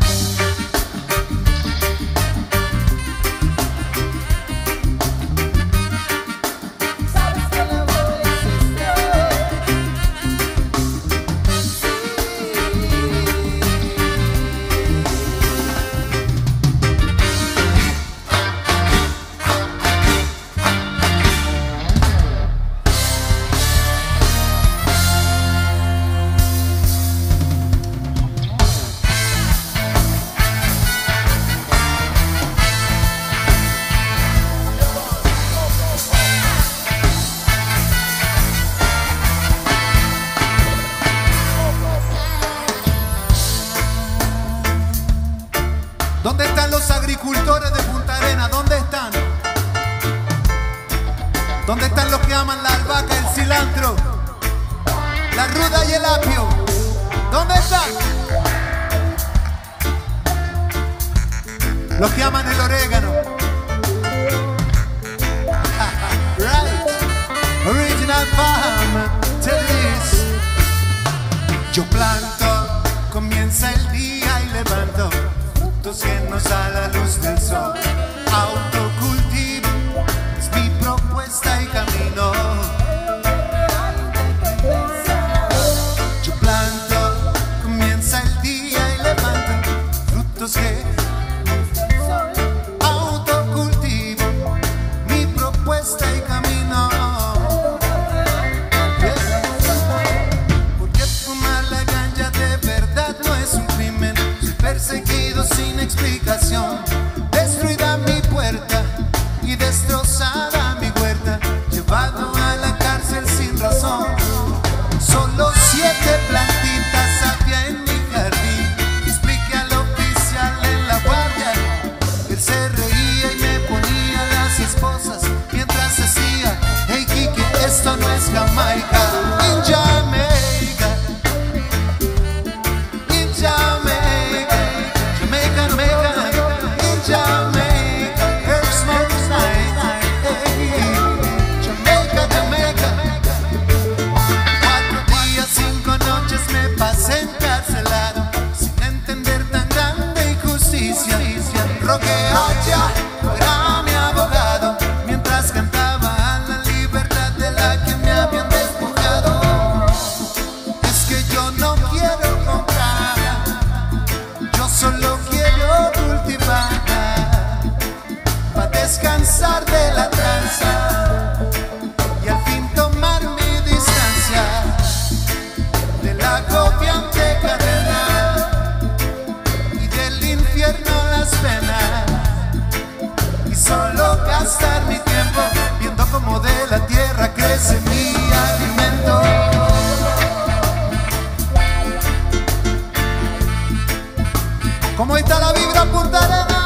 ¿Dónde están los agricultores de Punta Arenas? ¿Dónde están? ¿Dónde están los que aman la albahaca, el cilantro, la ruda y el apio? ¿Dónde están? Los que aman el orégano. Right. Original farm to this. Yo planto, comienza el día y levanto frutos llenos a la luz del sol. Autocultivo es mi propuesta y camino. Yo planto, comienza el día y levanto frutos que autocultivo, mi propuesta y camino. Porque fumar la ganja de verdad no es un crimen. Soy perseguido sin explicación, destruida mi puerta y destrozada mi huerta, llevado a la cárcel sin razón. Solo 7 plantitas había en mi jardín. Expliqué al oficial en la guardia. Él se reía y me ponía las esposas mientras decía: hey Kike, esto no es Jamaica. In Jamaica, in Jamaica, Jamaica, Jamaica, in Jamaica, her smoke's night, hey, Jamaica, Jamaica. 4 días, 5 noches me pasé encarcelado sin entender tan grande injusticia. Rogué a Jah, fuera mi abogado, mientras cantaba a la libertad de la que me habían despojado. Es que yo no quiero comprar, yo solo quiero cultivar, para descansar de la tranza y al fin tomar mi distancia de la agobiante cadena y del infierno las penas, y solo gastar mi tiempo viendo cómo de la tierra crece mi alimento. ¿Cómo está la vibra Punta Arenas?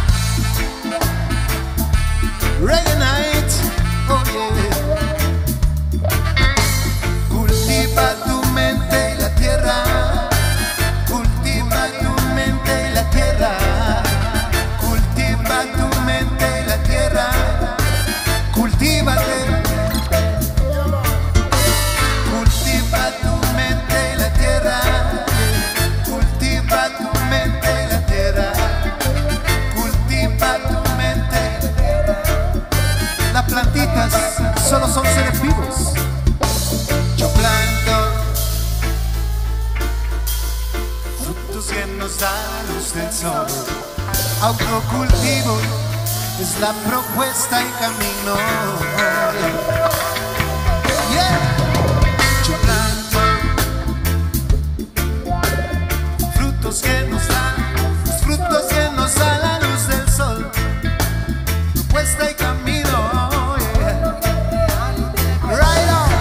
Reggae night, oh yeah. Cultiva tu mente y la tierra. Cultiva tu mente y la tierra. Cultiva tu mente y la tierra. Cultívate. Cultiva tu mente y la tierra. Cultiva tu mente y la tierra. Cultiva tu mente. Las plantitas solo son seres vivos. Yo planto frutos llenos a la luz del sol. Autocultivo es la propuesta y camino. Yeah. Yo planto frutos que nos dan, los frutos llenos a la luz del sol. Propuesta y camino. Yeah. Right on.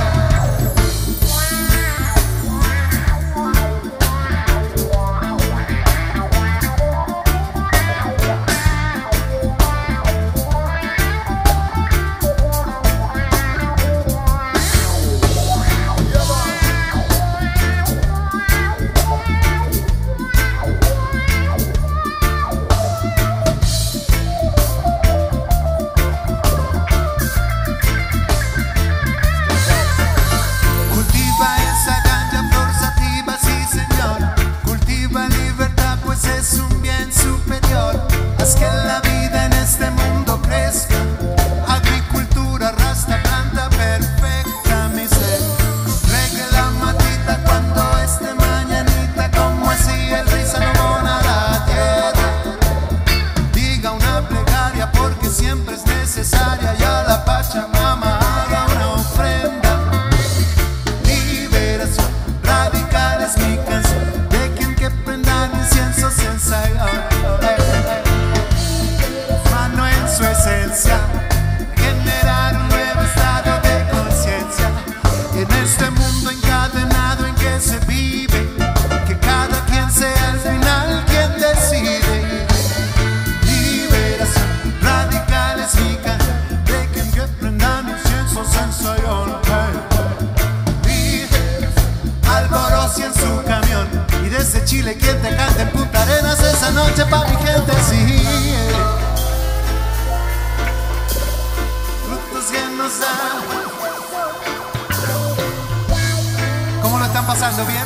están pasando bien?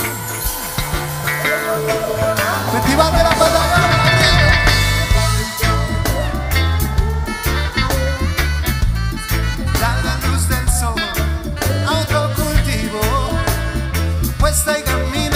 Festival de la Patagonia. La luz del sol, autocultivo, puesta y camino,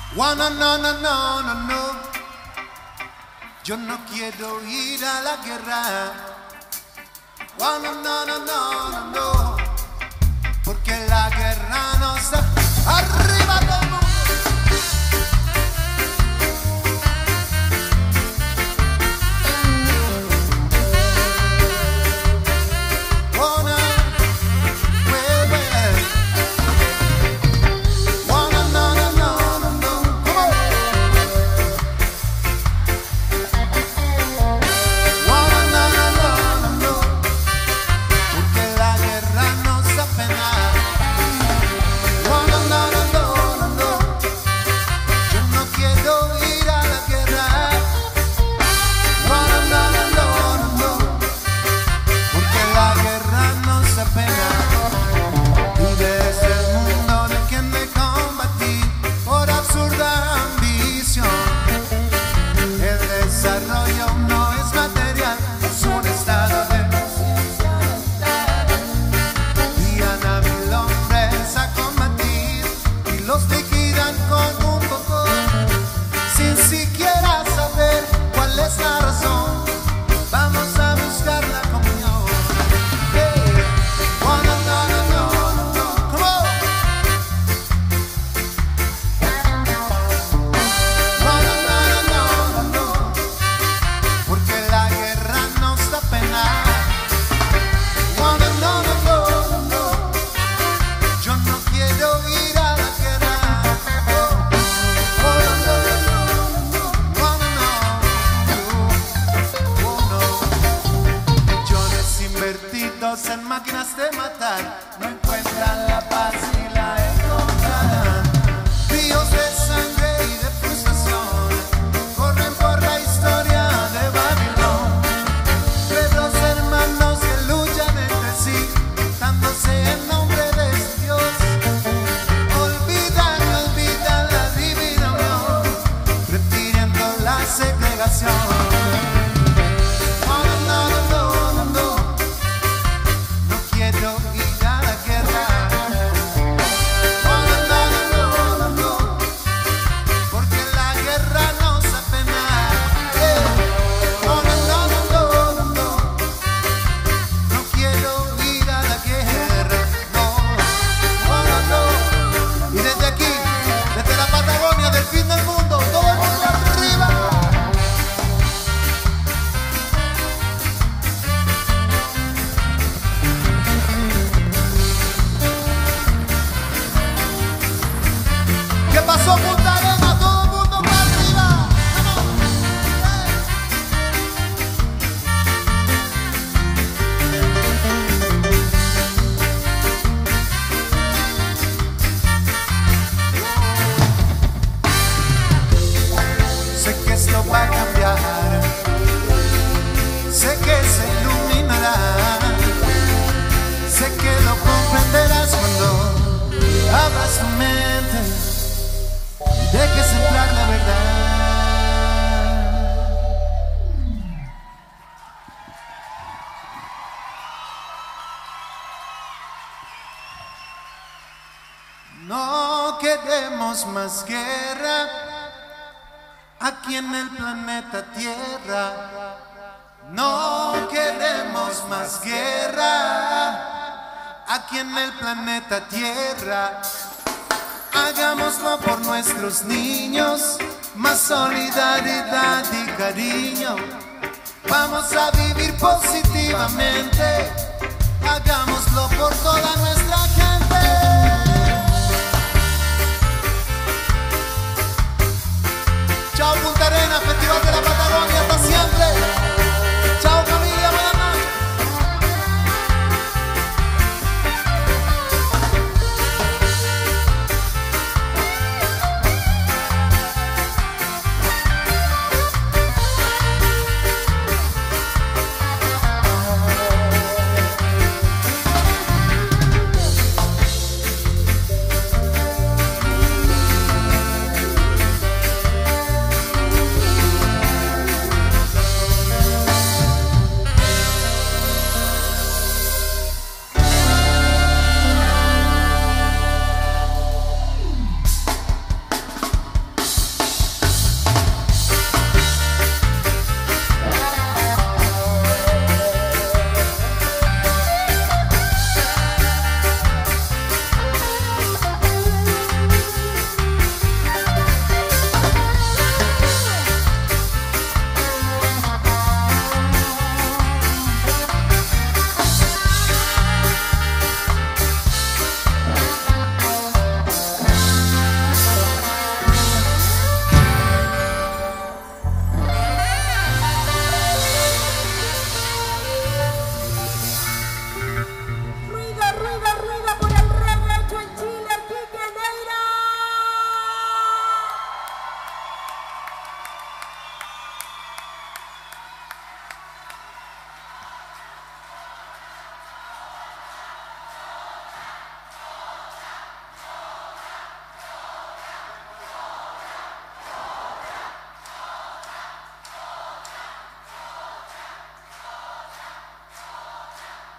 No, no, no, no, no, no. Yo no quiero ir a la guerra. No, no, no, no, no, no, no. Porque la guerra nos da arriba todo el mundo. En máquinas de matar no encuentran la paz y la encontrarán. Ríos de sangre y de frustración corren por la historia de Babilón. De dos hermanos que luchan entre sí, dándose en nombre de su Dios. Olvidan la divina unión, prefiriendo la segregación. No queremos más guerra aquí en el planeta Tierra. No queremos más guerra aquí en el planeta Tierra. Hagámoslo por nuestros niños, más solidaridad y cariño. Vamos a vivir positivamente, hagámoslo por toda nuestra gente. Chao Punta Arenas, Festival de la Patagonia, hasta siempre. Chao familia, buenas noches.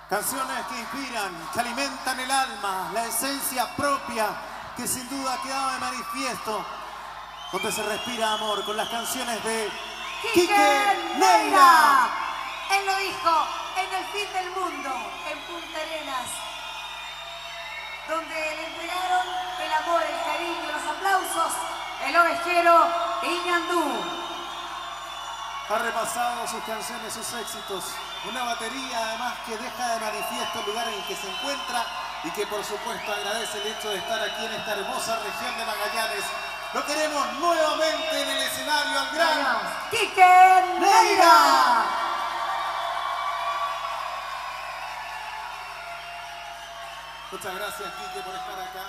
Canciones que inspiran, que alimentan el alma, la esencia propia que sin duda ha quedado de manifiesto, donde se respira amor con las canciones de Quique Neira. Él lo dijo en el fin del mundo, en Punta Arenas, donde le entregaron el amor, el cariño, los aplausos, el ovejero Iñandú. Ha repasado sus canciones, sus éxitos, una batería además que deja de manifiesto el lugar en el que se encuentra y que por supuesto agradece el hecho de estar aquí en esta hermosa región de Magallanes. Lo queremos nuevamente en el escenario al gran Quique Neira. Muchas gracias, Quique, por estar acá.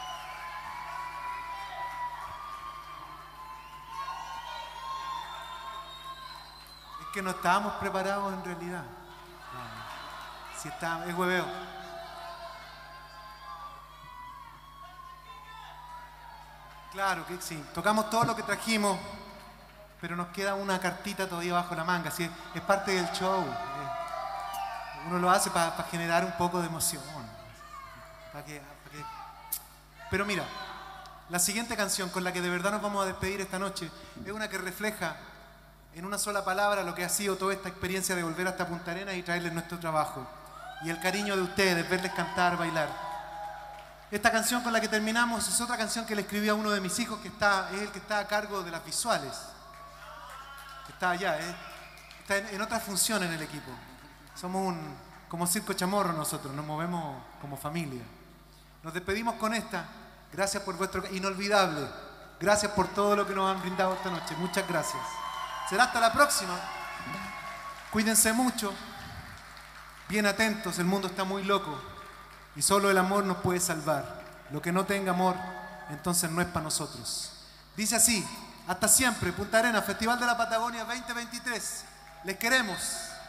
Es que no estábamos preparados en realidad. No. Si está, es hueveo. Claro que sí. Tocamos todo lo que trajimos, pero nos queda una cartita todavía bajo la manga. Así es parte del show. Uno lo hace para generar un poco de emoción. Pero mira, la siguiente canción con la que de verdad nos vamos a despedir esta noche es una que refleja en una sola palabra lo que ha sido toda esta experiencia de volver hasta Punta Arenas y traerles nuestro trabajo y el cariño de ustedes, verles cantar, bailar. Esta canción con la que terminamos es otra canción que le escribí a uno de mis hijos, que es el que está a cargo de las visuales, que está allá, está en otra función en el equipo. Somos como Circo Chamorro nosotros, nos movemos como familia. Nos despedimos con esta. Gracias por vuestro inolvidable. Gracias por todo lo que nos han brindado esta noche. Muchas gracias. Será hasta la próxima. Cuídense mucho. Bien atentos, el mundo está muy loco. Y solo el amor nos puede salvar. Lo que no tenga amor, entonces no es para nosotros. Dice así: hasta siempre, Punta Arenas, Festival de la Patagonia 2023. Les queremos.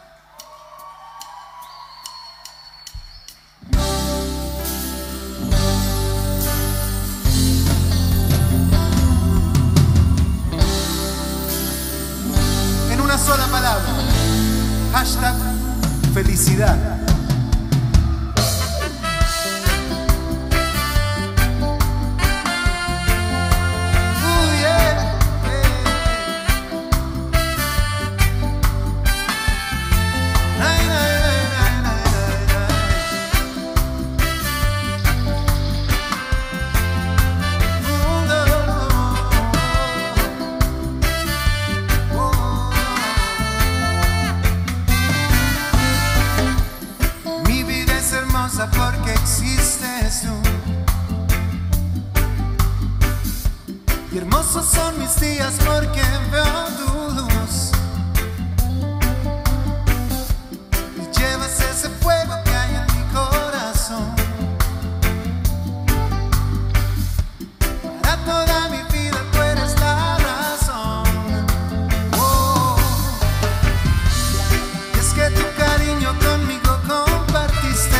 Una sola palabra. Hashtag felicidad. Porque existes tú. Y hermosos son mis días porque veo tu luz. Y llevas ese fuego que hay en mi corazón. Para toda mi vida tú eres la razón. Oh. Y es que tu cariño conmigo compartiste.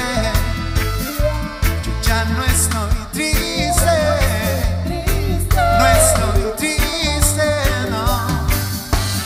Ya no estoy triste, no estoy triste, no.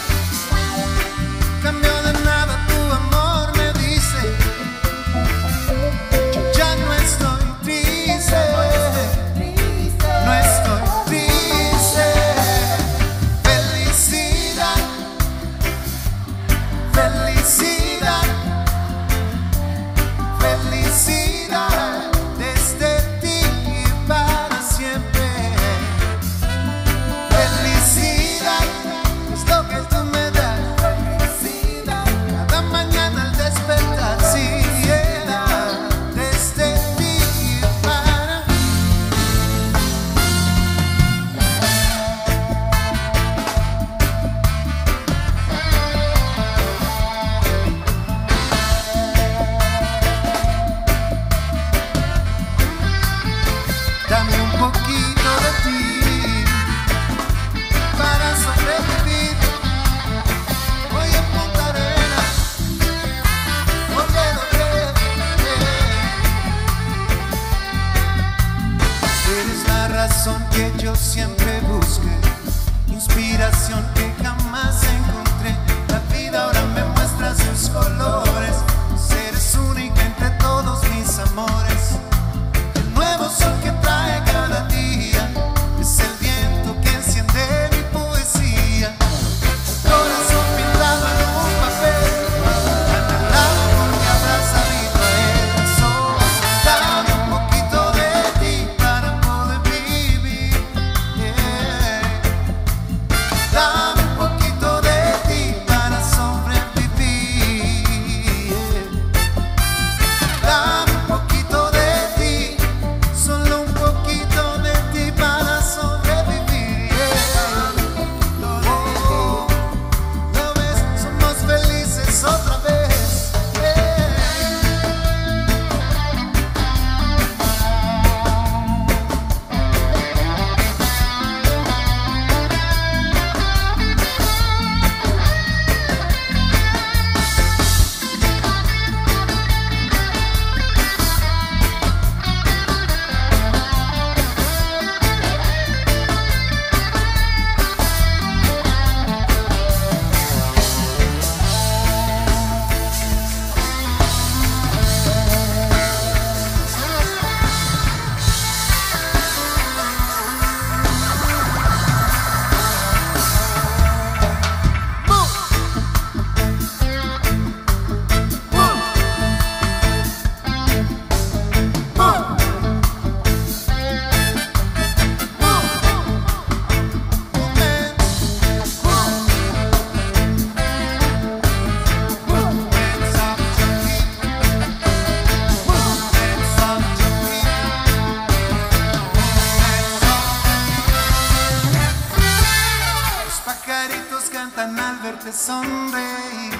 abrazan al verte sonreír.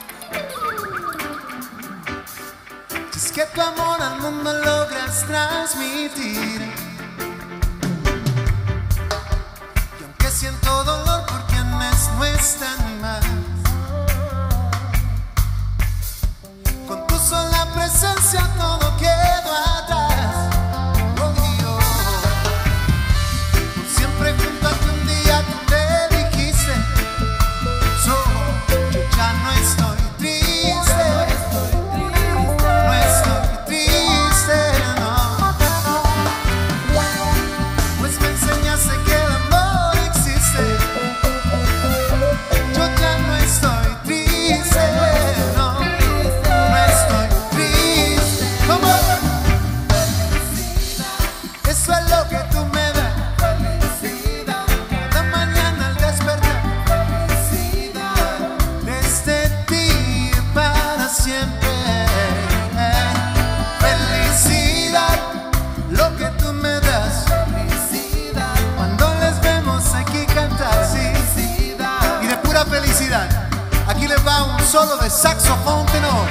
Si es que tu amor al mundo logras transmitir. Y aunque siento dolor por quienes no están más, con tu sola presencia todo quedó atrás. Oh Dios, por siempre junto a ti un día tú me dijiste, yo ya no estoy triste, no estoy triste, no. Pues me enseñaste que el amor existe. Yo ya no estoy triste, no. Eso es lo que tú me das, felicidad. Cada mañana al despertar, felicidad. Desde ti para siempre, felicidad. Lo que tú me das, felicidad. Cuando les vemos aquí cantar, felicidad. Y de pura felicidad, aquí les va un solo de saxofón tenor.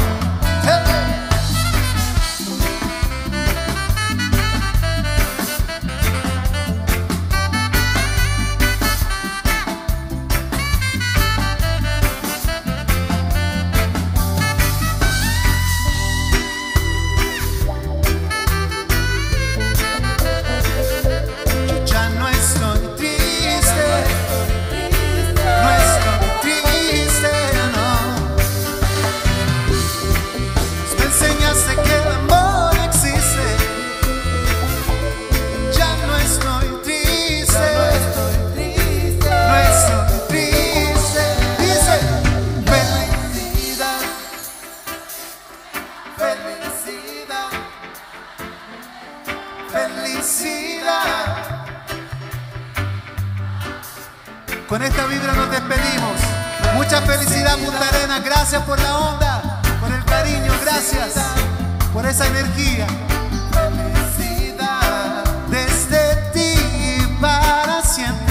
Con esta vibra nos despedimos. Mucha felicidad, Punta Arenas. Gracias por la onda, por el cariño, gracias por esa energía. Felicidad desde ti para siempre.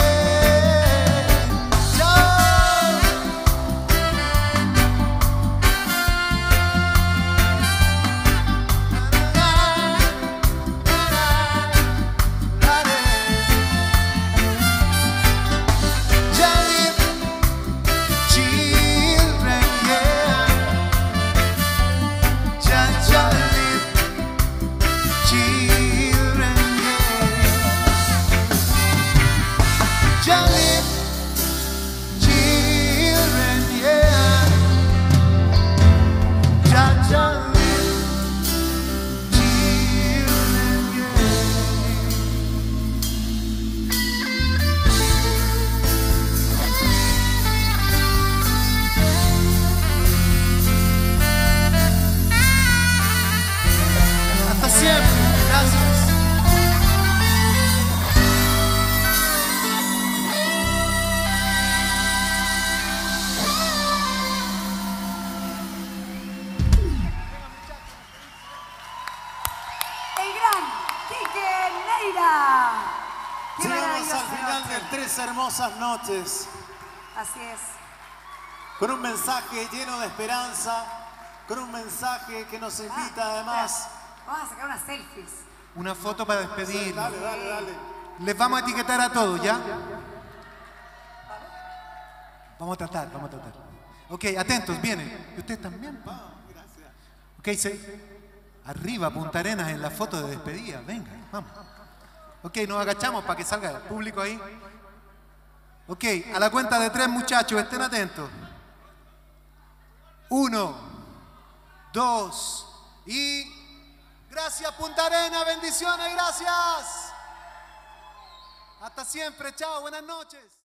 Hermosas noches. Así es. Con un mensaje lleno de esperanza, con un mensaje que nos invita además. Vamos a sacar unas selfies. Una foto para despedir. Dale, dale, dale. Les vamos a etiquetar a todos, ¿ya? Vamos a tratar, vamos a tratar. Ok, atentos, vienen. ¿Y ustedes también? Ok, arriba, Punta Arenas en la foto de despedida. Venga, vamos. Ok, nos agachamos para que salga el público ahí. Ok, a la cuenta de 3, muchachos, estén atentos. 1, 2 y... Gracias, Punta Arenas, bendiciones, gracias. Hasta siempre, chao, buenas noches.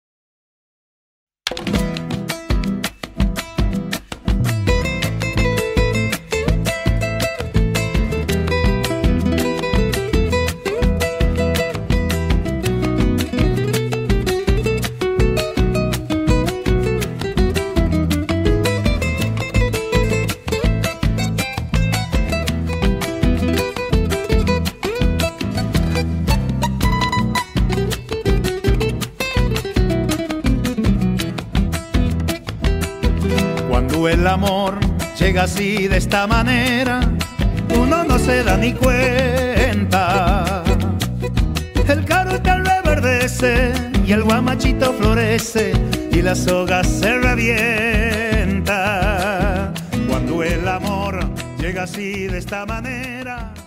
amor llega así de esta manera, uno no se da ni cuenta. El carotal reverdece y el guamachito florece y la soga se revienta. Cuando el amor llega así de esta manera.